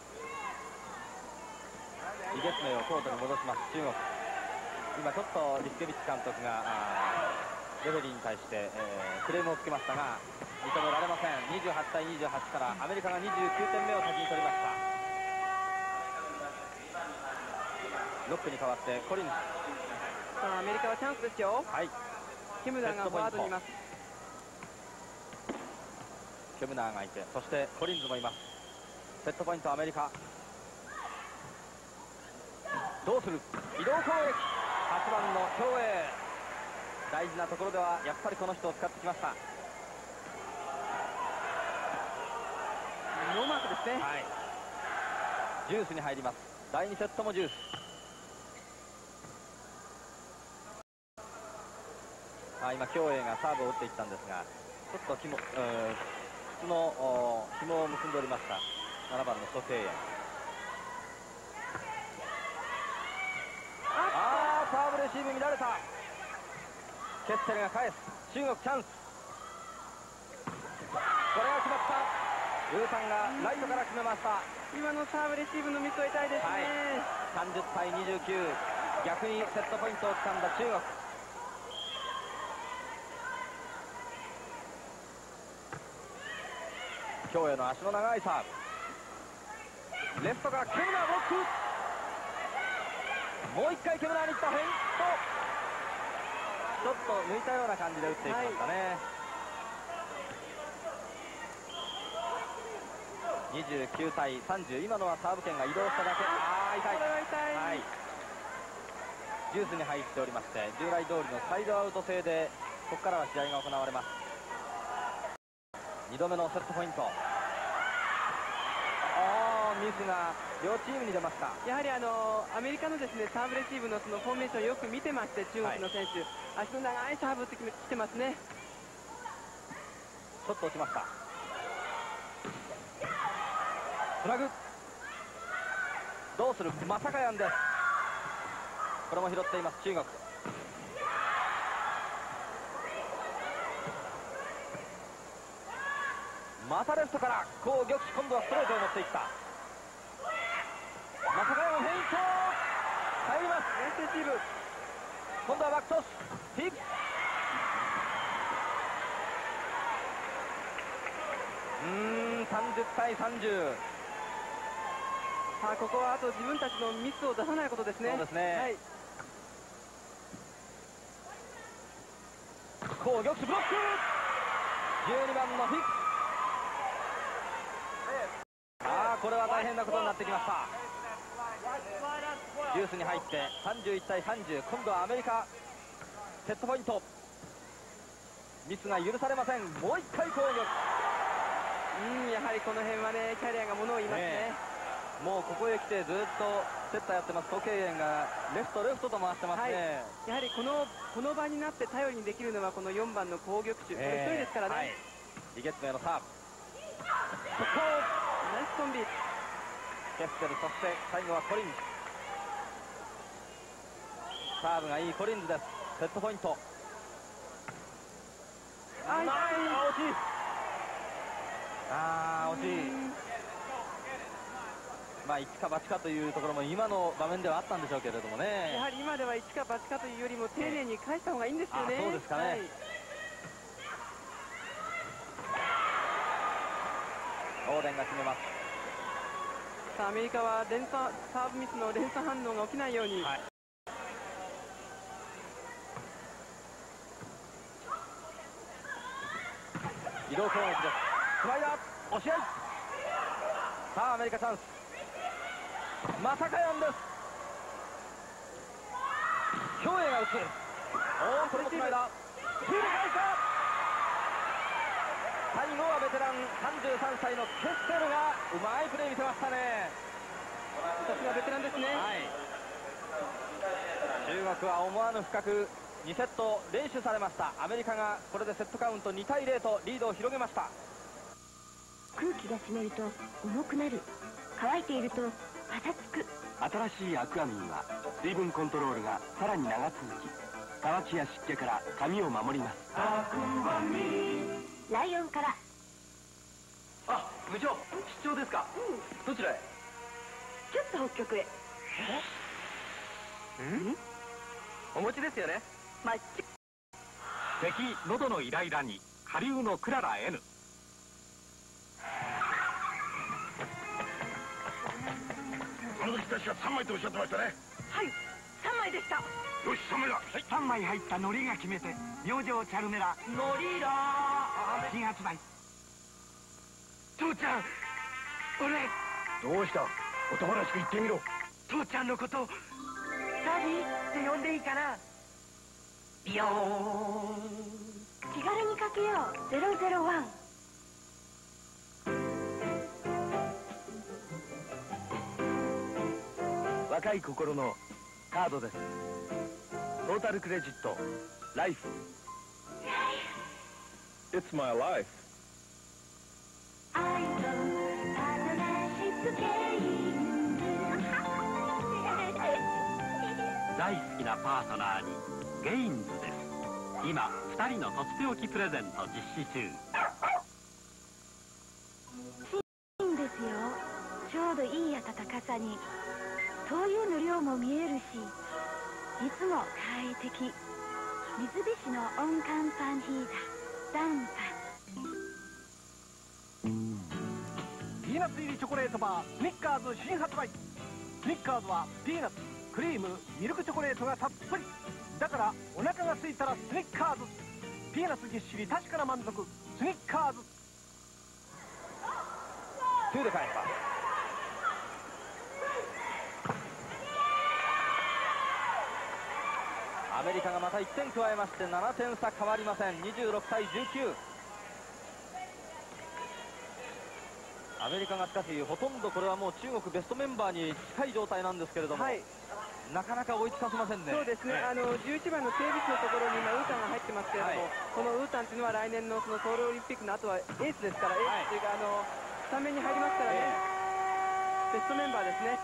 リゲスメイをコートに戻します中国。今ちょっとリスケビッチ監督がレフェリーに対して、クレームをつけましたが認められません。28対28からアメリカが29点目を先に取りました。ロックに代わってコリンズ。 アメリカはチャンスですよ。 はい。 キムダがフォワードにいます。 ケムナーがいて、そしてコリンズもいます。セットポイントアメリカ。どうする、移動攻撃、8番の京栄、大事なところではやっぱりこの人を使ってきました。 ノーマークですね。 はい、ジュースに入ります。第2セットもジュース。今京栄がサーブを打っていったんですが、ちょっと靴の紐を結んでおりました7番の蘇慶炎。サーブレシーブ乱れた。ケッテルが返す。中国チャンス。これが決まった。ウータンがライトから決めました。 今のサーブレシーブのミスは痛いですね。 30対29、逆にセットポイントを掴んだ中国。京栄の足の長いサーブ。レフトからケムナーブロック。もう一回ケムナーに行ったフェイント。ちょっと抜いたような感じで打っていきましたね。29対30、今のはサーブ権が移動しただけ。痛い。 これは痛い。 ジュースに入っておりまして、従来通りのサイドアウト制でここからは試合が行われます。2度目のセットポイント。ミスが両チームに出ました。 やはりアメリカのですね、サーブレシーブのそのフォーメーションをよく見てまして、中国の選手、足の長いサーブ打ってきてますね。 ちょっと落ちました。つなぐ。どうする、まさかやんです。これも拾っています中国。またレフトからこう玉木、今度はストレートを持っていった。まさかやんフェイント入ります。 ナイスレシーブ。 今度はバックトスフィップ。30対30。 さあここはあと自分たちのミスを出さないことですね。 そうですね。 はい。 こう玉木ブロック。12番のフィップ。これは大変なことになってきました。ジュースに入って31対30、今度はアメリカセットポイント。ミスが許されません。もう一回攻撃。 やはりこの辺はね、キャリアがものを言いますね。 もうここへ来てずっとセッターやってます蘇慶炎がレフトと回してますね。 やはりこの場になって頼りにできるのはこの4番の攻撃手、これ一人ですからね。 リゲッツェのサーブ。 ナイスコンビ。 ケッテル、そして最後はコリンズ。サーブがいいコリンズです。セットポイント。惜しい。惜しい。一か八かというところも今の場面ではあったんでしょうけれどもね。 やはり今では一か八かというよりも丁寧に返した方がいいんですよね。 そうですかね。オーデンが決めます。 さあアメリカはサーブミスの連鎖反応が起きないように、 移動攻撃です。スライダー押し合い。さあアメリカチャンス。まさかやんです。京栄が打つ。これもスライダー。フィール返した。最後はベテラン33歳のケッテルがうまいプレー見せましたね。 さすがベテランですね。 中国は思わぬ深く2セット連取されました。アメリカがこれでセットカウント2対0とリードを広げました。 空気が湿ると重くなる。乾いているとパサつく。 新しいアクアミンは水分コントロールがさらに長続き、乾きや湿気から髪を守ります。アクアミン。 ライオンから。 部長、出張ですか？どちらへ？ ちょっと北極へ。 お持ちですよね？ 敵喉のイライラに下流のクララ N。 あの時確か3枚とおっしゃってましたね。 はい、3枚でした。 よし、3枚だ。 3枚入った海苔が決めて、明星チャルメラ海苔だ新発売。 父ちゃん、俺。 どうした？男らしく言ってみろ。 父ちゃんのことダディって呼んでいいかな。ビヨーン。 気軽にかけよう。001。 若い心のカードです。トータルクレジットライフ。 It's my life. 愛とパートナーシップゲーム。 大好きなパートナーにゲインズです。今2人のとっておきプレゼント実施中。 いいんですよ。ちょうどいい暖かさに灯油の量も見えるし、いつも快適。三菱の温感ファンヒーターダンフピーナッツ入りチョコレートバースニッカーズ新発売。スニッカーズはピーナッツ、クリーム、ミルクチョコレートがたっぷり。だからお腹が空いたらスニッカーズ。ピーナッツぎっしり確かな満足。スニッカーズ。 2で返した。アメリカがまた1点加えまして7点差変わりません。26対19。アメリカがしかしほとんどこれはもう中国ベストメンバーに近い状態なんですけれども、はい、なかなか追いつかせませんね。 そうですね、11番のテイビスのところに今ウータンが入ってますけれども、はい、このウータンというのは来年のそのソウルオリンピックの後はエースですから、エースというかスタメンに入りますからね、ベストメンバーですね。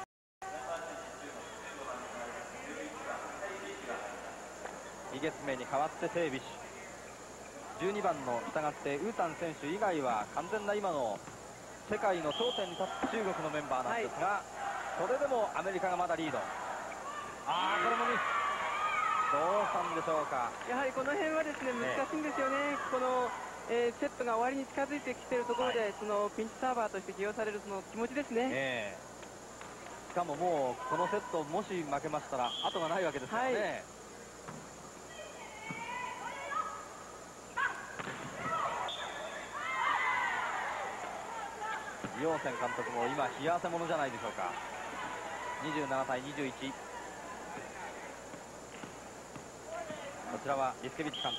2月目に代わってテイビッシュ、12番の従ってウータン選手以外は完全な今の世界の頂点に立つ中国のメンバーなんですが、はい、それでもアメリカがまだリード。これもミス。どうしたんでしょうか。 やはりこの辺はですね難しいんですよね。この、セットが終わりに近づいてきているところで、はい、そのピンチサーバーとして起用されるその気持ちですね。 しかももうこのセットもし負けましたら後がないわけですからね。はい、ヨーセン監督も今冷や汗ものじゃないでしょうか。27対21。こちらはリスケビッチ監督。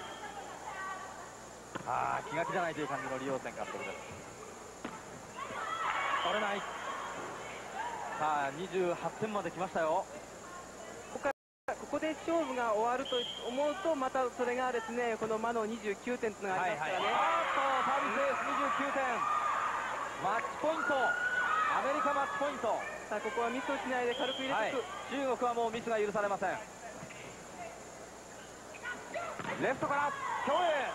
気が気じゃないという感じのリオーセン監督です。取れない。さあ28点まで来ましたよ。 ここで勝負が終わると思うと、またそれがですねこの魔の29点というのがありますからね。 サービスエース29点。マッチポイント。アメリカマッチポイント。 さあここはミスをしないで軽く入れていく。 中国はもうミスが許されません。レフトから競泳。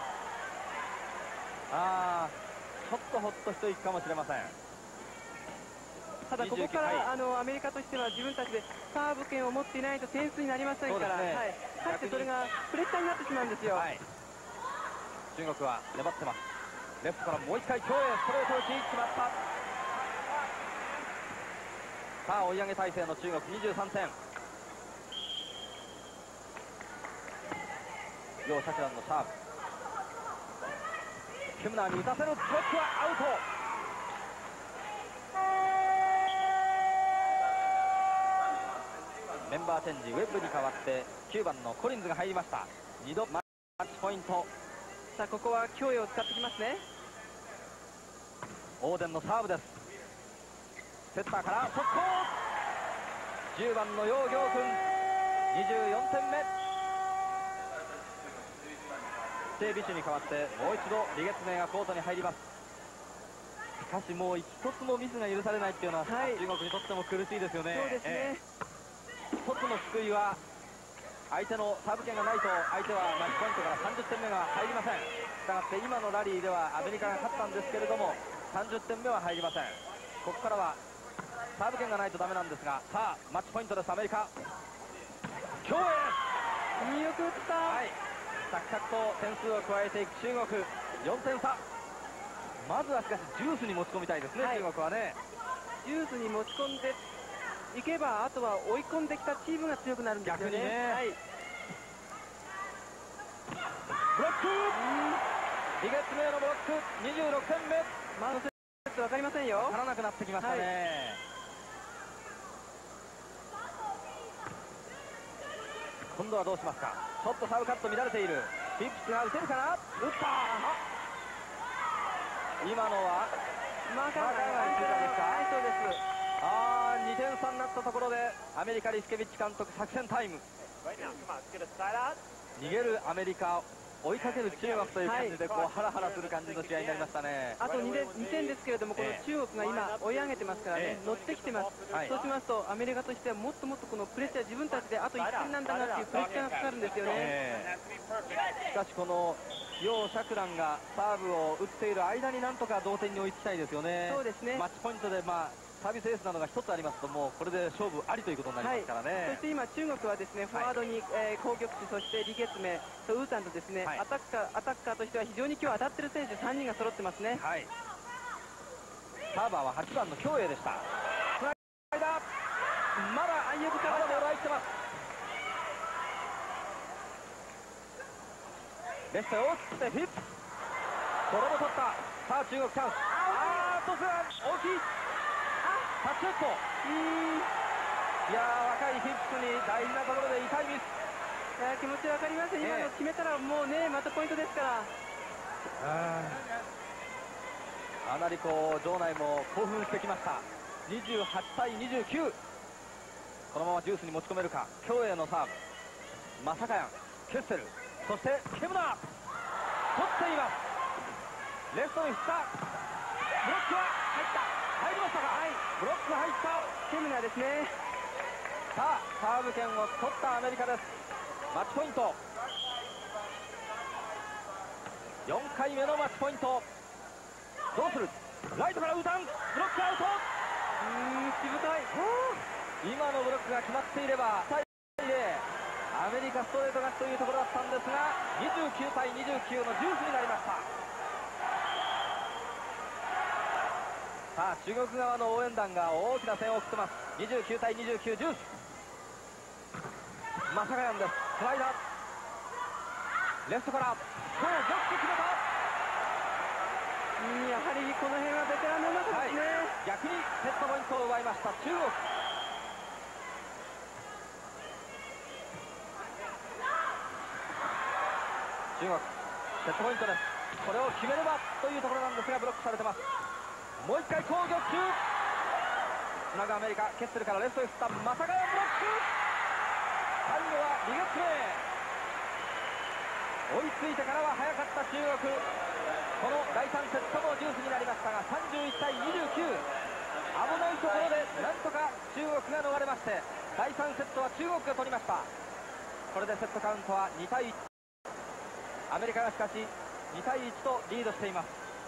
ちょっとほっと一息かもしれません。 ただここからアメリカとしては自分たちでサーブ権を持っていないと点数になりませんから、かえってそれがプレッシャーになってしまうんですよ。 中国は粘ってます。レフトからもう一回競泳、ストレート打ち決まった。さあ追い上げ体制の中国23点。楊シャキランのサーブ。キムナーに打たせる。ブロックはアウト。メンバーチェンジ、ウェブに代わって9番のコリンズが入りました。2度マッチポイント。 さあここは脅威を使ってきますね。 オーデンのサーブです。セッターから速攻。10番の楊行君24点目。テイビッシュに代わってもう一度リゲツメがコートに入ります。しかしもう一つもミスが許されないっていうのは、中国にとっても苦しいですよね。 そうですね。 一つの救いは相手のサーブ権がないと相手はマッチポイントから30点目が入りません。したがって今のラリーではアメリカが勝ったんですけれども30点目は入りません。ここからはサーブ権がないとダメなんですが、さあマッチポイントです。アメリカ競泳見送った。 着々と点数を加えていく中国4点差。まずはしかしジュースに持ち込みたいですね、中国はね。 ジュースに持ち込んでいけばあとは追い込んできたチームが強くなるんですよね。逆にね。 ブロック、2月目のブロック26点目。 分かりませんよ。 分からなくなってきましたね。今度はどうしますか。ちょっとサーブカット乱れている。フィップスが打てるかな。打った。今のはマーカーが通過ですか。はい、そうです。2点差になったところでアメリカリスケビッチ監督作戦タイム。逃げるアメリカ、追いかける中国という感じで、こうハラハラする感じの試合になりましたね。 あと2点ですけれども、この中国が今追い上げてますからね、乗ってきてます。そうしますとアメリカとしてはもっともっとこのプレッシャー、自分たちであと1点なんだなっていうプレッシャーがかかるんですよね。 しかしこの楊錫蘭がサーブを打っている間になんとか同点に追いつきたいですよね。 そうですね。 マッチポイントでサービスエースなどが一つありますと、もうこれで勝負ありということになりますからね。 そして今中国はですね、フォワードに攻撃手、そして李月明、ウータンとですね、アタッカーとしては非常に今日当たってる選手3人が揃ってますね。 サーバーは8番の京栄でした。スライダー、まだアイエブからボール入ってます。レフトへ大きくしてフィップ、これも取った。さあ中国チャンス。トスが大きい。タッチネット。いやー、若いフィップスに大事なところで痛いミス。 気持ちわかります。今の決めたらもうね、またポイントですから。 かなりこう場内も興奮してきました。28対29。このままジュースに持ち込めるか。京栄のサーブ、マサカヤン、ケッセル、そしてケムナー、取っています。レフトに振った。ブロックは入りましたか。ブロック入った。 ケムナーですね。 さあサーブ権を取ったアメリカです。マッチポイント。4回目のマッチポイント。どうする。ライトからウータン、ブロックアウト。 しぶとい。 今のブロックが決まっていれば対0、アメリカストレート勝ちというところだったんですが、29対29のジュースになりました。さあ中国側の応援団が大きな声援を送ってます。29対29、ジュース。マサカヤンです。スライダー、レフトからそうジャック決めた。 やはりこの辺はベテランのうまさですね。 逆にセットポイントを奪いました中国。中国セットポイントです。これを決めればというところなんですが、ブロックされてます。もう一回攻撃中。つなぐアメリカ、ケッセルからレフトへ振ったマサカヤン、ブロック。最後は李月明。追いついてからは早かった中国。この第3セットもジュースになりましたが、31対29。危ないところでなんとか中国が逃れまして、第3セットは中国が取りました。これでセットカウントは2対1。アメリカがしかし2対1とリードしています。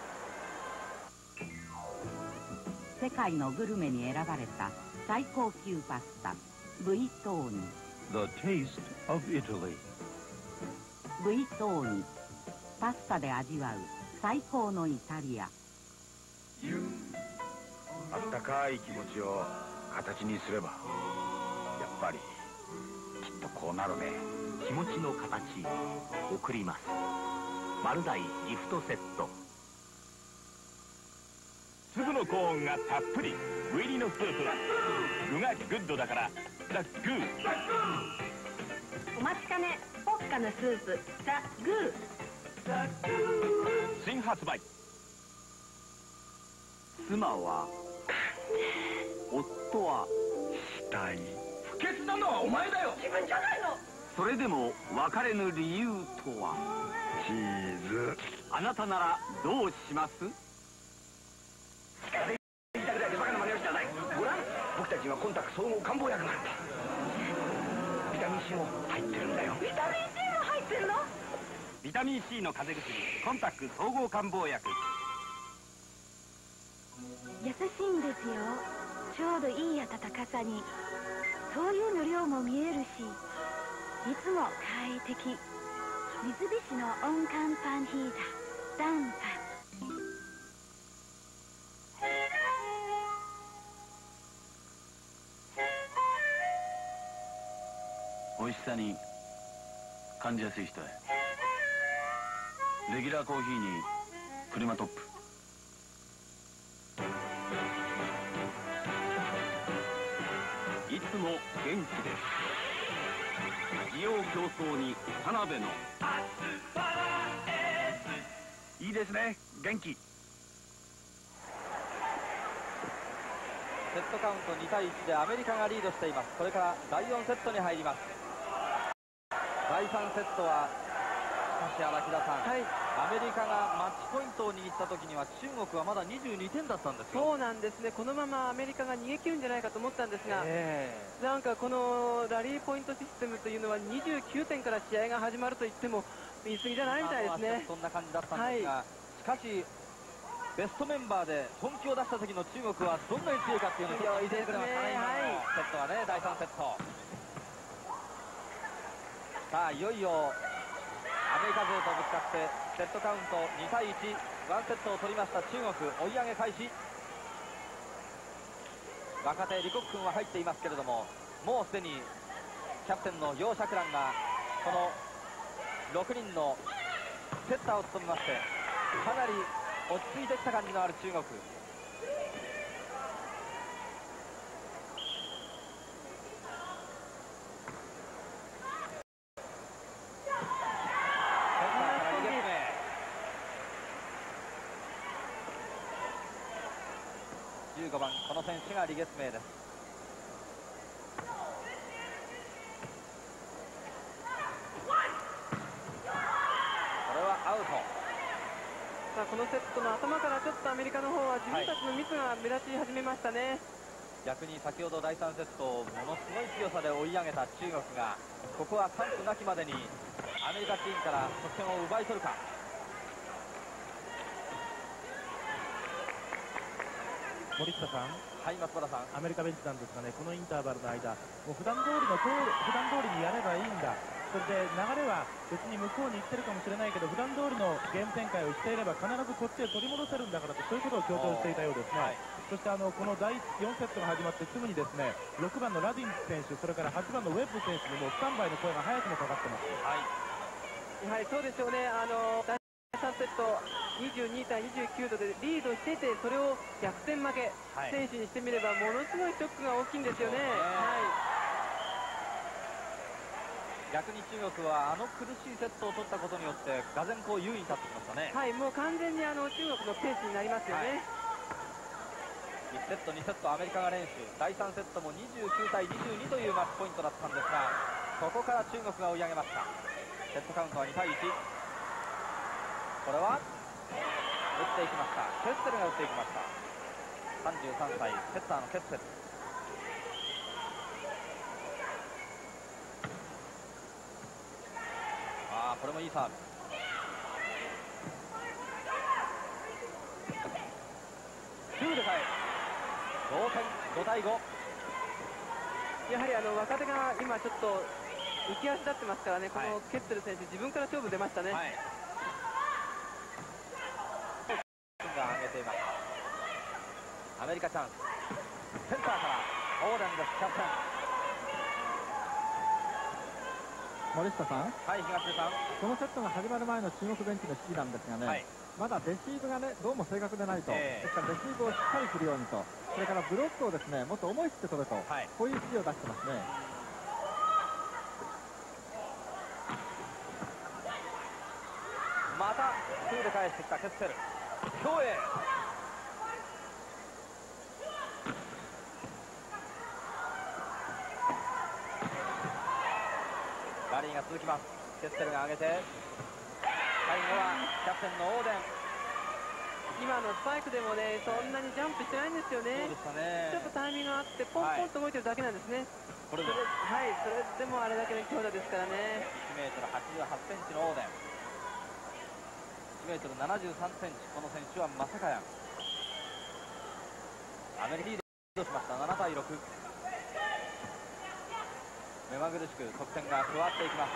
世界のグルメに選ばれた最高級パスタ、ブイトーニ。 The taste of Italy。 ブイトーニ、パスタで味わう最高のイタリア。 あったかい気持ちを形にすれば、やっぱりきっとこうなるね。 気持ちの形送ります。丸大ギフトセット。粒のコーンがたっぷり、具入りのスープ。具がグッドだからザ・グー。 お待ちかね、ポッカのスープザ・グー。 新発売。 妻は、夫は死体。 不潔なのはお前だよ。 自分じゃないの。 それでも別れぬ理由とは。 チーズ。 あなたならどうします？ 言いたくないでバカな真似をしなさい。ご覧、僕たちはコンタク総合漢方薬なんだ。ビタミン C も入ってるんだよ。 ビタミン C も入ってるの？ ビタミン C の風邪薬、コンタック総合漢方薬。 優しいんですよ。ちょうどいい温かさに、そういうの量も見えるし、いつも快適。三菱の温感パンヒーター、ダンパン。 美味しさに感じやすい人へ。レギュラーコーヒーにプリマトップ。 いつも元気です。需要競争に田辺のいいですね、元気。 セットカウント2対1でアメリカがリードしています。これから第4セットに入ります。第3セットはしかし荒木田さん、アメリカがマッチポイントを握った時には中国はまだ22点だったんですよ。 そうなんですね。このままアメリカが逃げ切るんじゃないかと思ったんですが、なんかこのラリーポイントシステムというのは29点から試合が始まると言っても言い過ぎじゃないみたいですね。 そんな感じだったんですが、しかしベストメンバーで本気を出した時の中国はどんなに強いかっていうのを見せてくれましたね。今のセットはね、第3セット。さあいよいよアメリカ勢とぶつかってセットカウント2対1、1セットを取りました中国、追い上げ開始。若手李克訓は入っていますけれども、もうすでにキャプテンの楊錫蘭がこの6人のセッターを務めまして、かなり落ち着いてきた感じのある中国。15番、この選手が李月明です。これはアウト。 さあこのセットの頭からちょっとアメリカの方は自分たちのミスが目立ち始めましたね。 逆に先ほど第3セットをものすごい強さで追い上げた中国が、ここは完膚なきまでにアメリカチームから得点を奪い取るか。 森下さん、 はい、松原さん、 アメリカベンチなんですがね、このインターバルの間、もう普段通りにやればいいんだ、それで流れは別に向こうに行ってるかもしれないけど、普段通りのゲーム展開をしていれば必ずこっちへ取り戻せるんだからと、そういうことを強調していたようですね。そしてこの第4セットが始まってすぐにですね、6番のラディンス選手、それから8番のウェブ選手にもスタンバイの声が早くもかかってます。 やはりそうでしょうね。第3セット22対29度でリードしていて、それを逆転負け、選手にしてみればものすごいショックが大きいんですよね。 逆に中国は苦しいセットを取ったことによってがぜん優位に立ってきましたね。 はい、もう完全に中国のペースになりますよね。 1セット2セットアメリカが連取、第3セットも29対22というマッチポイントだったんですが、そこから中国が追い上げました。セットカウントは2対1。これは打っていきました。ケッセルが打っていきました。33歳セッターのケッセル。これもいいサーブ。9で返す。同点5対5。 やはり若手が今ちょっと浮き足立ってますからね、このケッセル選手、自分から勝負出ましたね。 が上げています。アメリカチャンス。センターからオーデンです。キャプテン森下さん、 はい、東出さん、 このセットが始まる前の中国ベンチの指示なんですがね、まだレシーブがねどうも正確でないと、ですからレシーブをしっかりするようにと、それからブロックをですねもっと思い切って取れと、こういう指示を出してますね。 また2で返してきたケッセル。競泳。ラリーが続きます。ケッセルが上げて、最後はキャプテンのオーデン。 今のスパイクでもね、そんなにジャンプしてないんですよね。 そうでしたね。 ちょっとタイミングがあってポンポンと動いてるだけなんですね。それでもあれだけの強打ですからね。 1メートル88センチのオーデン、1メートル73センチ、この選手はマサカヤン。アメリカリードしました。7対6。目まぐるしく得点が加わっていきます。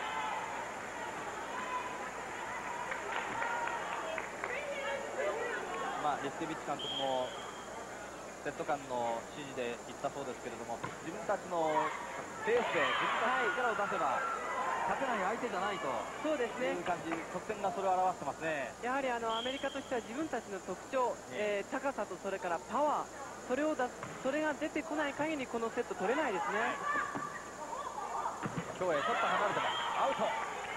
リスケビッチ監督もセット間の指示で言ったそうですけれども、自分たちのペースで自分たちの力を出せば勝てない相手じゃないと。 そうですね。 いう感じ、得点がそれを表してますね。 やはりアメリカとしては自分たちの特徴、高さとそれからパワー、それが出てこない限りこのセット取れないですね。 今日へちょっと離れてます。アウト。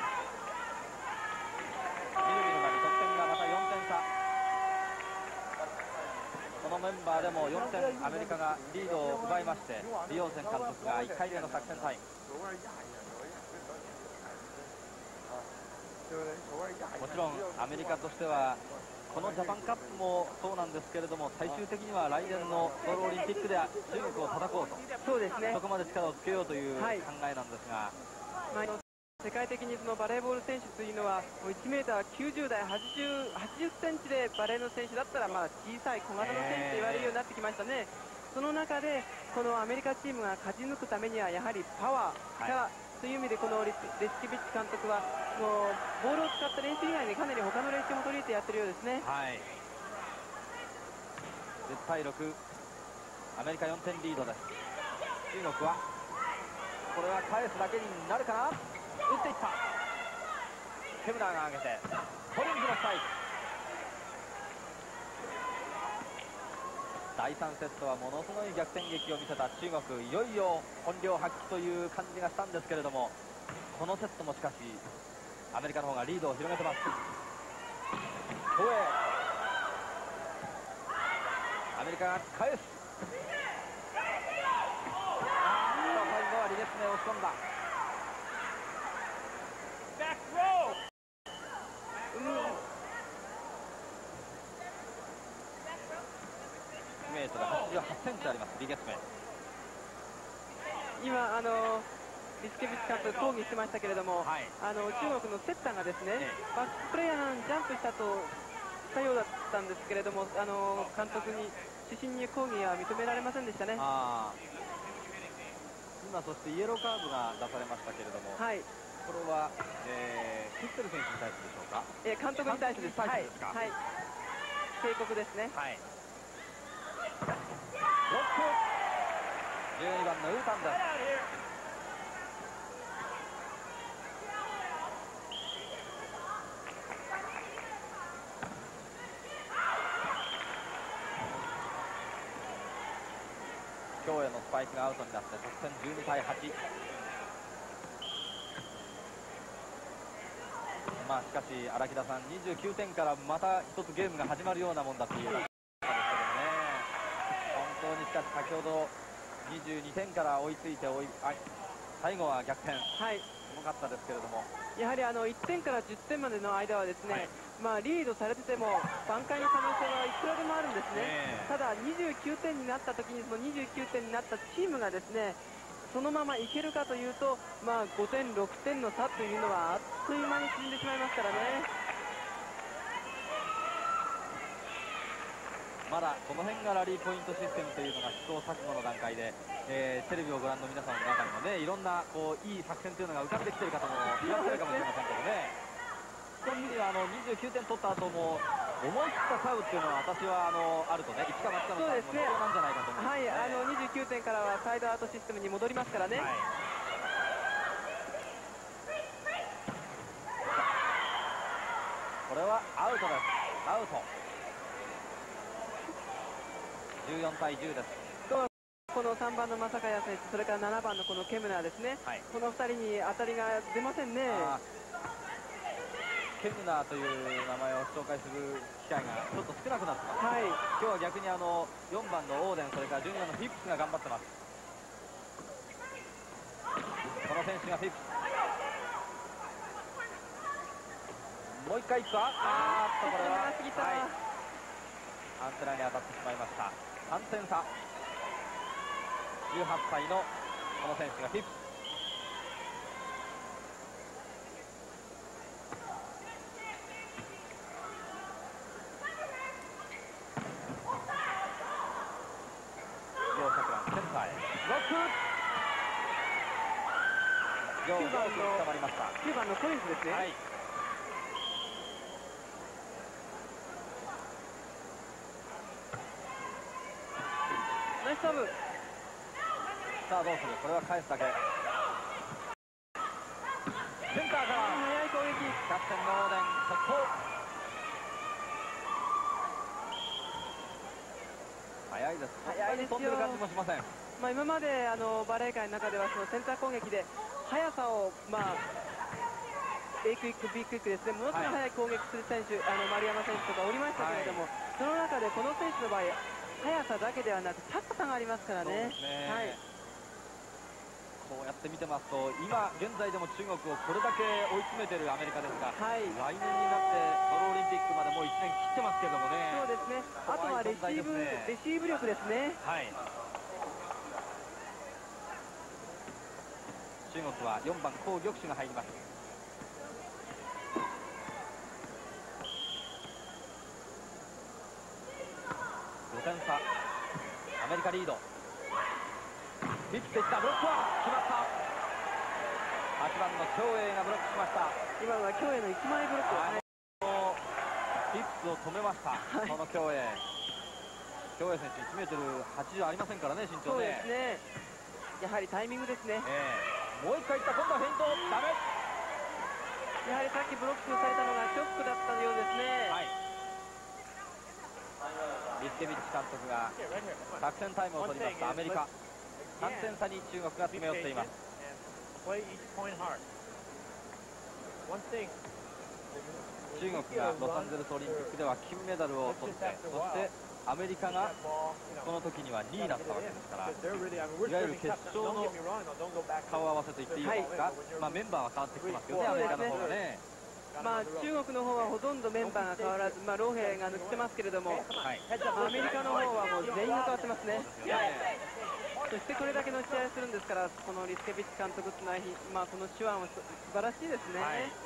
ミルビルまで得点がまた4点差。このメンバーでも4点アメリカがリードを奪いまして、ビヨンセン監督が1回目の作戦タイム。もちろんアメリカとしてはこのジャパンカップもそうなんですけれども、最終的には来年のソウルオリンピックで中国を叩こうと、 そうですね、 そこまで力をつけようという考えなんですが、 世界的にそのバレーボール選手というのは1メーター90台80センチでバレーの選手だったらまだ小さい小型の選手と言われるようになってきましたね。その中でこのアメリカチームが勝ち抜くためにはやはりパワー、力、という意味でこのレスキビッチ監督はもうボールを使った練習以外にかなり他の練習も取り入れてやってるようですね。 はい、10対6、アメリカ4点リードです。中国はこれは返すだけになるかな。打っていった。ケムナーが上げてコリンズのスパイク。第3セットはものすごい逆転劇を見せた中国、いよいよ本領発揮という感じがしたんですけれども、このセットもしかしアメリカの方がリードを広げてます。競泳、アメリカが返す。最後はリネスメを押し込んだ。1m88センチあります、リゲスメ。 今リスケビッチ監督抗議してましたけれども、中国のセッターがですね、バックプレーヤーがジャンプしたようだったんですけれども、監督に主審に抗議は認められませんでしたね。 今そしてイエローカーブが出されましたけれども、これは、キッテル選手に対してでしょうか。 監督に対してです。はい、警告ですね。 ブロック、12番のウータンです。今日へのスパイクがアウトになって得点12対8。まあしかし荒木田さん、29点からまた一つゲームが始まるようなもんだというような本当にしかし先ほど22点から追いついて最後は逆転、すごかったですけれども、 やはり1点から10点までの間はですね、リードされてても挽回の可能性はいくらでもあるんですね。ただ29点になった時にその29点になったチームがですね、そのままいけるかというと、5点6点の差というのはあっという間に縮んでしまいますからね。 まだこの辺がラリーポイントシステムというのが試行錯誤の段階で、テレビをご覧の皆さんの中にもね、いろんないい作戦というのが浮かんできている方もいらっしゃるかもしれませんけどね。そういう意味では29点取った後も思い切ったサーブっていうのは私はあるとね、一か八かのサーブも必要なんじゃないかと思いますね。 はい、29点からはサイドアウトシステムに戻りますからね。 これはアウトです。アウト。14対10です。 この3番の正茅選手、それから7番のこのケムナーですね、この2人に当たりが出ませんね。 ケムナーという名前を紹介する機会がちょっと少なくなってます。今日は逆に4番のオーデン、それから12番のフィップスが頑張ってます。この選手がフィップス。もう一回いくか。これはアンテナに当たってしまいました。3点差。18歳のこの選手がフィップス。両桜センターへブロック。 9番のコリンズですね。ナイスサーブ。 さあどうする。これは返すだけ。 センターから速い攻撃。 キャプテンのオーデン速攻。速いです。 速いですよ。 飛んでる感じもしません。 今までバレー界の中ではそのセンター攻撃で速さをAクイック、Bクイックですね、ものすごい速い攻撃する選手、丸山選手とかおりましたけれども、その中でこの選手の場合、速さだけではなく高さがありますからね。 こうやって見てますと、今現在でも中国をこれだけ追い詰めているアメリカですが、来年になってソロオリンピックまでもう1年切ってますけどもね。 そうですね。あとはレシーブ力ですね。 中国は4番コウ・ギョクシュが入ります。5点差、アメリカリード。リップできた、ブロックは決まった。8番の京栄がブロックしました。 今のは京栄の1枚ブロックですね。 リップを止めました、この京栄。京栄選手 1m80 ありませんからね、身長ね。 そうですね。やはりタイミングですね。 もう一回いった、今度はフェイント、ダメ。 やはりさっきブロックされたのがショックだったようですね。 リスケビッチ監督が作戦タイムを取りました。アメリカ3点差に中国が詰め寄っています。中国がロサンゼルスオリンピックでは金メダルを取って、そしてアメリカがこの時には2位だったわけですから、いわゆる決勝の顔合わせと言っていいですか、メンバーは変わってきてますけどね、アメリカの方がね。 中国の方はほとんどメンバーが変わらず、ローヘイが抜けてますけれども、アメリカの方はもう全員が変わってますね。そしてこれだけの試合をするんですから、このリスケビッチ監督というのは、この手腕は素晴らしいですね。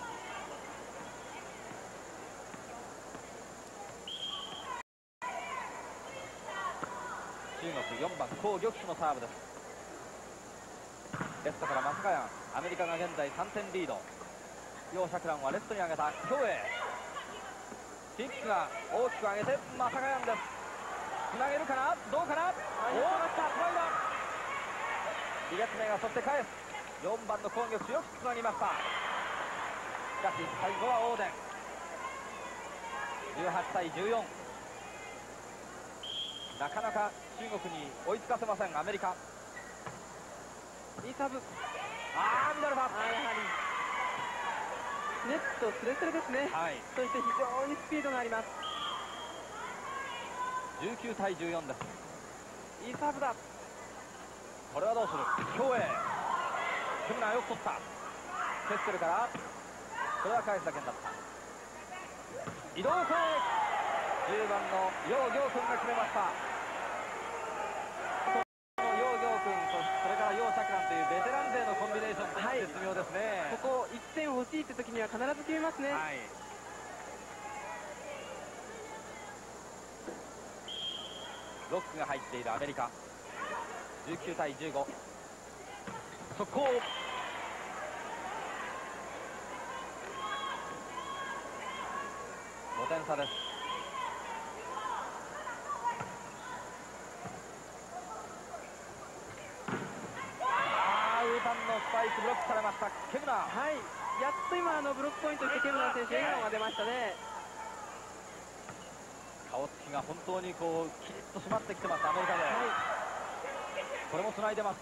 中国4番コウ・ギョクシュのサーブです。レフトからマサカヤン、アメリカが現在3点リード。楊シャクランはレフトに上げた京栄。キックが大きく上げてマサカヤンです。つなげるかな、どうかな、リゲツメがそって返す。4番のコウ・ギョクシュ、よくつなぎました。しかし最後はオーデン。18対14。なかなか中国に追いつかせませんアメリカ。 いいサーブ。 ミドルパス。 やはりネットスレスレですね。そして非常にスピードがあります。 19対14です。 いいサーブだ。 これはどうする。京栄、ケムナーよく取った。ケステルから、これは返すだけになった。移動攻撃、10番の楊行君が決めました。この楊行君、それから楊シャクランというベテラン勢のコンビネーション、絶妙ですね。 ここ1点欲しいって時には必ず決めますね。 ロックが入っているアメリカ。19対15。速攻。5点差です。ウータンのスパイクブロックされました。ケムナー。 やっと今ブロックポイントしてケムナー選手笑顔が出ましたね。 顔つきが本当にこうキリッと締まってきてますアメリカで。これもつないでます。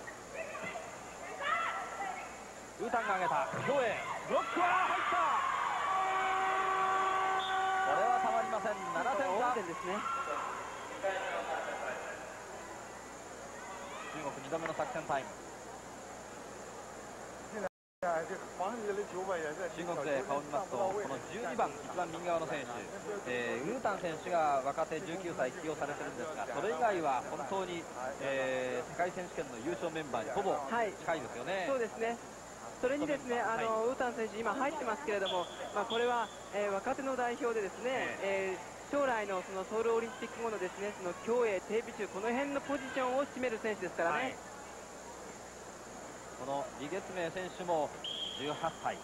ウータンが上げた京栄、ブロックは入った。これはたまりません。7点差ですね。 中国2度目の作戦タイム。中国勢顔を見ますと、この12番、一番右側の選手、ウータン選手が若手19歳起用されてるんですが、それ以外は本当に、世界選手権の優勝メンバーにほぼ近いですよね。 そうですね。それにですね、ウータン選手今入ってますけれども、これは、若手の代表でですね、将来のそのソウルオリンピック後のですね、その競泳、テービ中、この辺のポジションを占める選手ですからね。 このリゲツメイ選手も18歳。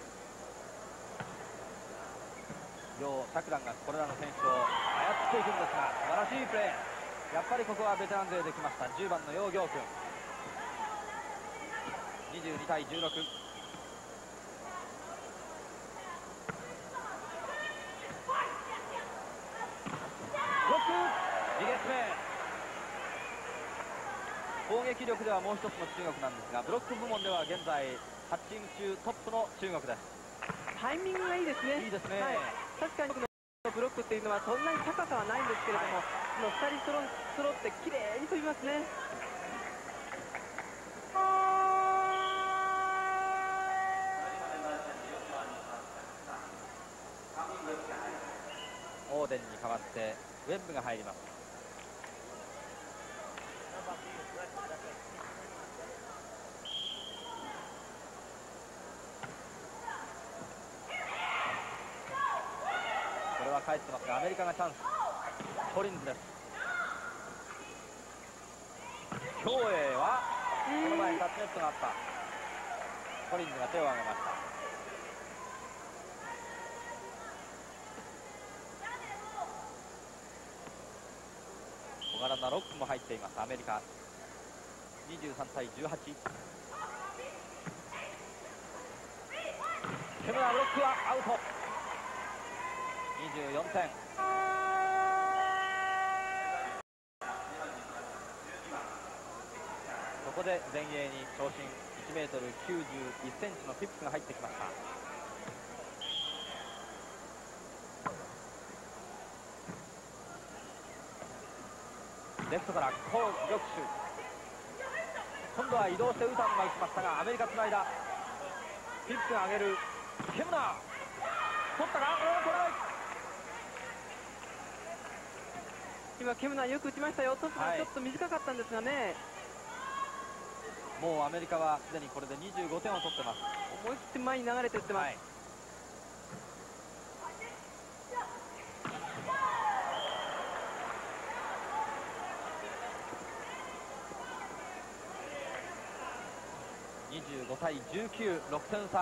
楊シャクランがこれらの選手を操っていくんですが、素晴らしいプレー。やっぱりここはベテラン勢できました。10番の楊行君。22対16。 発目。攻撃力ではもう一つの中国なんですが、ブロック部門では現在8チーム中トップの中国です。 タイミングがいいですね。 いいですね。 はい、確かに僕のブロックっていうのはそんなに高さはないんですけれども、その2人揃って綺麗に飛びますね。 オーデンに代わってウェッブが入ります。これは返ってますが、アメリカがチャンス。コリンズです。競泳はこの前にタッチネットがあった。コリンズが手を挙げました。小柄なロックも入っていますアメリカ。23対18。ケムナーブロックはアウト。24点。ここで前衛に長身 1m91 のフィップスが入ってきました。レフトからコー・ギョクシュ。今度は移動してウタンが打ちましたが、アメリカつないだ。フィップスが上げる。ケムナー取ったか。取らない。 今ケムナーよく打ちましたよ。トスがちょっと短かったんですがね、 もうアメリカはすでにこれで25点を取ってます。 思い切って前に流れて打ってます。 25対19、6点差。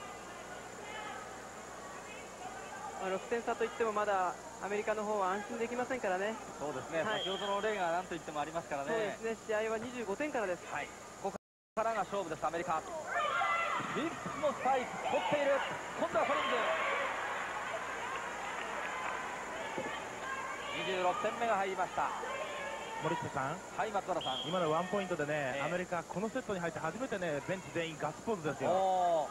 6点差といってもまだアメリカの方は安心できませんからね。 そうですね、先ほどの例が何と言ってもありますからね。 そうですね、試合は25点からです。 はい、ここからが勝負です。アメリカフィップスのスパイク取っている。今度はコリンズ。26点目が入りました。 森下さん。 はい、松原さん。 今のワンポイントでね、アメリカこのセットに入って初めてね、ベンチ全員ガッツポーズですよ。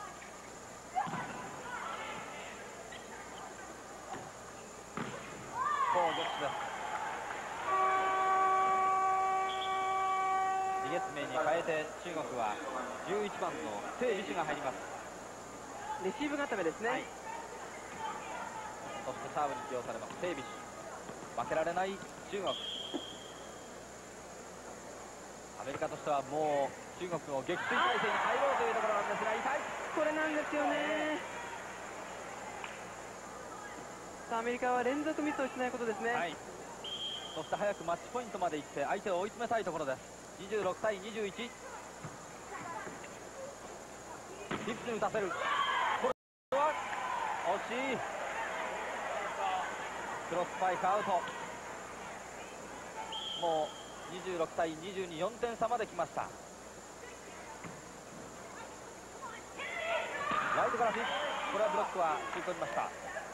2月目に変えて中国は11番の鄭美が入ります。 レシーブ固めですね、はい、 そしてサーブに起用されます鄭美。負けられない中国。アメリカとしてはもう中国を撃墜態勢に入ろうというところなんですが、痛い。 これなんですよね。さあアメリカは連続ミスをしないことですね、はい、 そして早くマッチポイントまで行って相手を追い詰めたいところです。26対21。ヒップスに打たせる。これは惜しい。クロススパイクアウト。もう26対22、4点差まで来ました。ライトからフィップス。これはブロックは吸い込みました。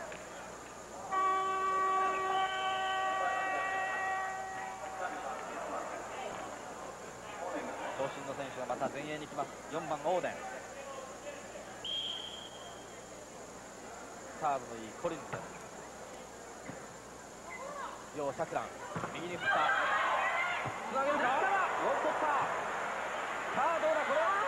長身の選手がまた前衛に来ます。4番オーデン。サーブのいいコリンズです。ヨウ・シャクラン右に振った。つなげるか。よく取った。さあどうだ。これは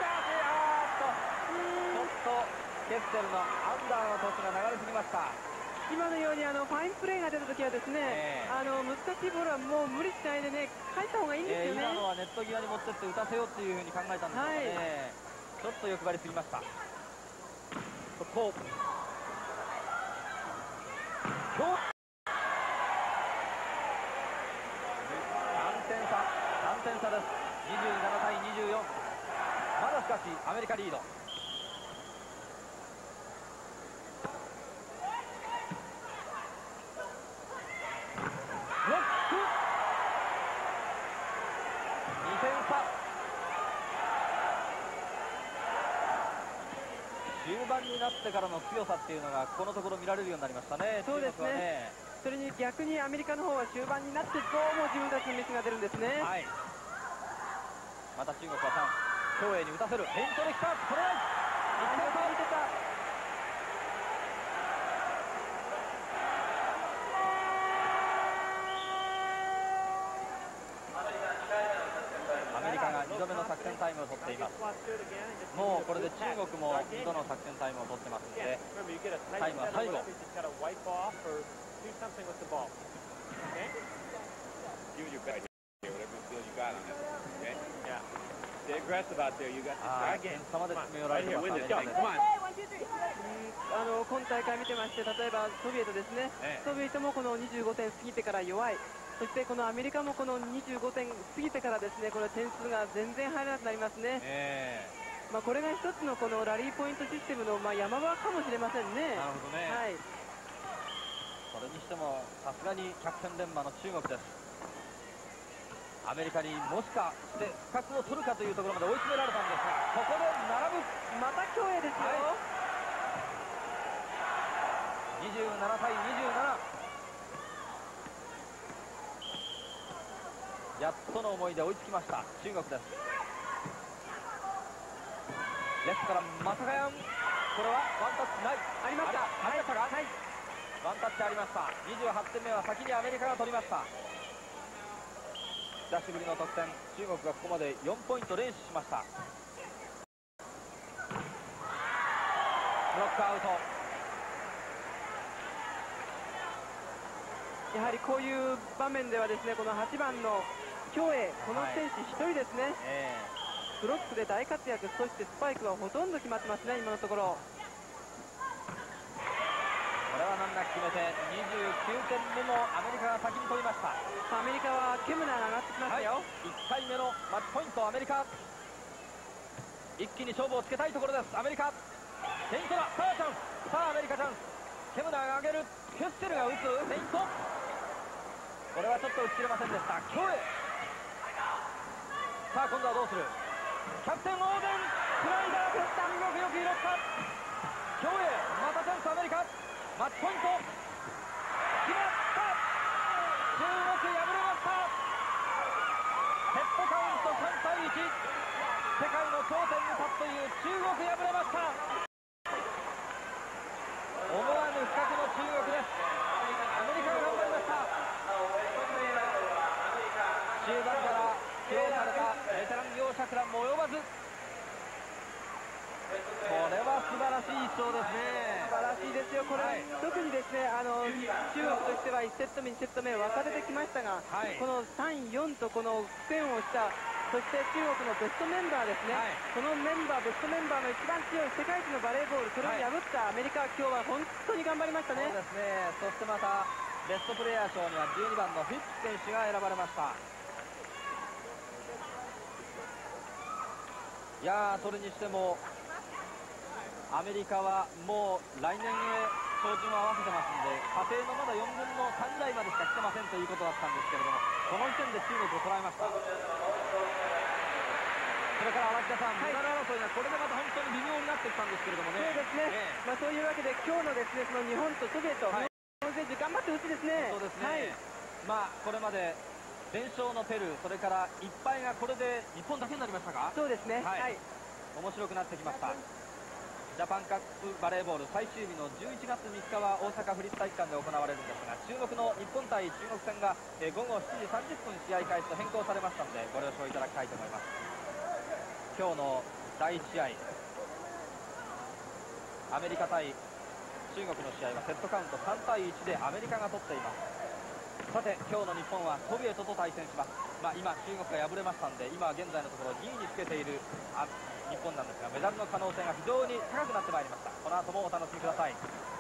ちょっとケッセルのアンダーのトスが流れすぎました。 今のようにファインプレーが出た時はですね、難しいボールはもう無理しないでね、返した方がいいんですよね。 今のはネット際に持ってって打たせようっていうふうに考えたんですけどね、ちょっと欲張りすぎました。こう3点差です。27対24。まだしかしアメリカリード。終盤になってからの強さっていうのがこのところ見られるようになりましたね。 そうですね。 それに逆にアメリカの方は終盤になってどうも自分たちのミスが出るんですね。 はい、また中国はチャンス。競泳に打たせる。フェイントできた。これは1点差。アメリカが2度目の作戦タイムを取っています。もうこれで中国も2度の作戦タイムを取ってますので、タイムは最後。 今大会見てまして、例えばソビエトですね、ソビエトもこの25点過ぎてから弱い、そしてこのアメリカもこの25点過ぎてからですね、これ点数が全然入らなくなりますね。これが一つのこのラリーポイントシステムの山場かもしれませんね。 なるほどね。 はい、 それにしてもさすがに百戦錬磨の中国です。アメリカにもしかして復活を取るかというところまで追い詰められたんですが、ここで並ぶ。 また競泳ですよ。 27対27。やっとの思いで追いつきました中国です。レフトからマサガヤン、これはワンタッチない。 ありました。 ありましたか。はい、ワンタッチありました。28点目は先にアメリカが取りました。久しぶりの得点。中国がここまで4ポイント連取しました。ブロックアウト。 やはりこういう場面ではですね、この8番の競泳、この選手1人ですね、ブロックで大活躍、そしてスパイクはほとんど決まってますね、今のところ。 これは難なく決めて29点目もアメリカが先に取りました。 アメリカはケムナーが上がってきましたよ。 1回目のマッチポイントアメリカ。一気に勝負をつけたいところです。アメリカフェイントだ。さあチャンス。さあアメリカチャンス。ケムナーが上げる。キュッセルが打つフェイント。これはちょっと打ち切れませんでした。競泳。さあ今度はどうする。キャプテンオーデンスライダーで中国よく拾った。競泳またチャンスアメリカ。マッチポイント決まった。中国敗れました。セットカウント3対1。世界の頂点に立つという中国敗れました。思わぬ不覚の中国です。アメリカが頑張りました。中盤から起用されたベテラン両者からも及ばず、これは素晴らしい一勝ですね。 素晴らしいですよ。これ、特にですね、中国としては1セット目、2セット目分かれてきましたが、この3、4とこの苦戦をした、そして中国のベストメンバーですね、このメンバー、ベストメンバーの一番強い世界一のバレーボール、それを破ったアメリカ、今日は本当に頑張りましたね。 そうですね。そしてまたベストプレーヤー賞には12番のフィップ選手が選ばれました。いやー、それにしてもアメリカはもう来年へ照準を合わせてますんで、家庭のまだ4分の3ぐらいまでしか来てませんということだったんですけれども、この時点で中国を捉えました。それから荒北さん、メダル争いがこれでまた本当に微妙になってきたんですけれどもね。 そうですね、そういうわけで今日のですね、その日本とソビエト、日本選手頑張ってほしいですね。 そうですね、これまで連勝のペルー、それから1敗がこれで日本だけになりましたか。 そうですね、 面白くなってきました。ジャパンカップバレーボール最終日の11月3日は大阪府立体育館で行われるんですが、注目の日本対中国戦が午後7時30分試合開始と変更されましたので、ご了承いただきたいと思います。今日の第1試合、アメリカ対中国の試合はセットカウント3対1でアメリカが取っています。さて今日の日本はソビエトと対戦します。今中国が敗れましたんで、今現在のところ2位につけている日本なんですが、メダルの可能性が非常に高くなってまいりました。この後もお楽しみください。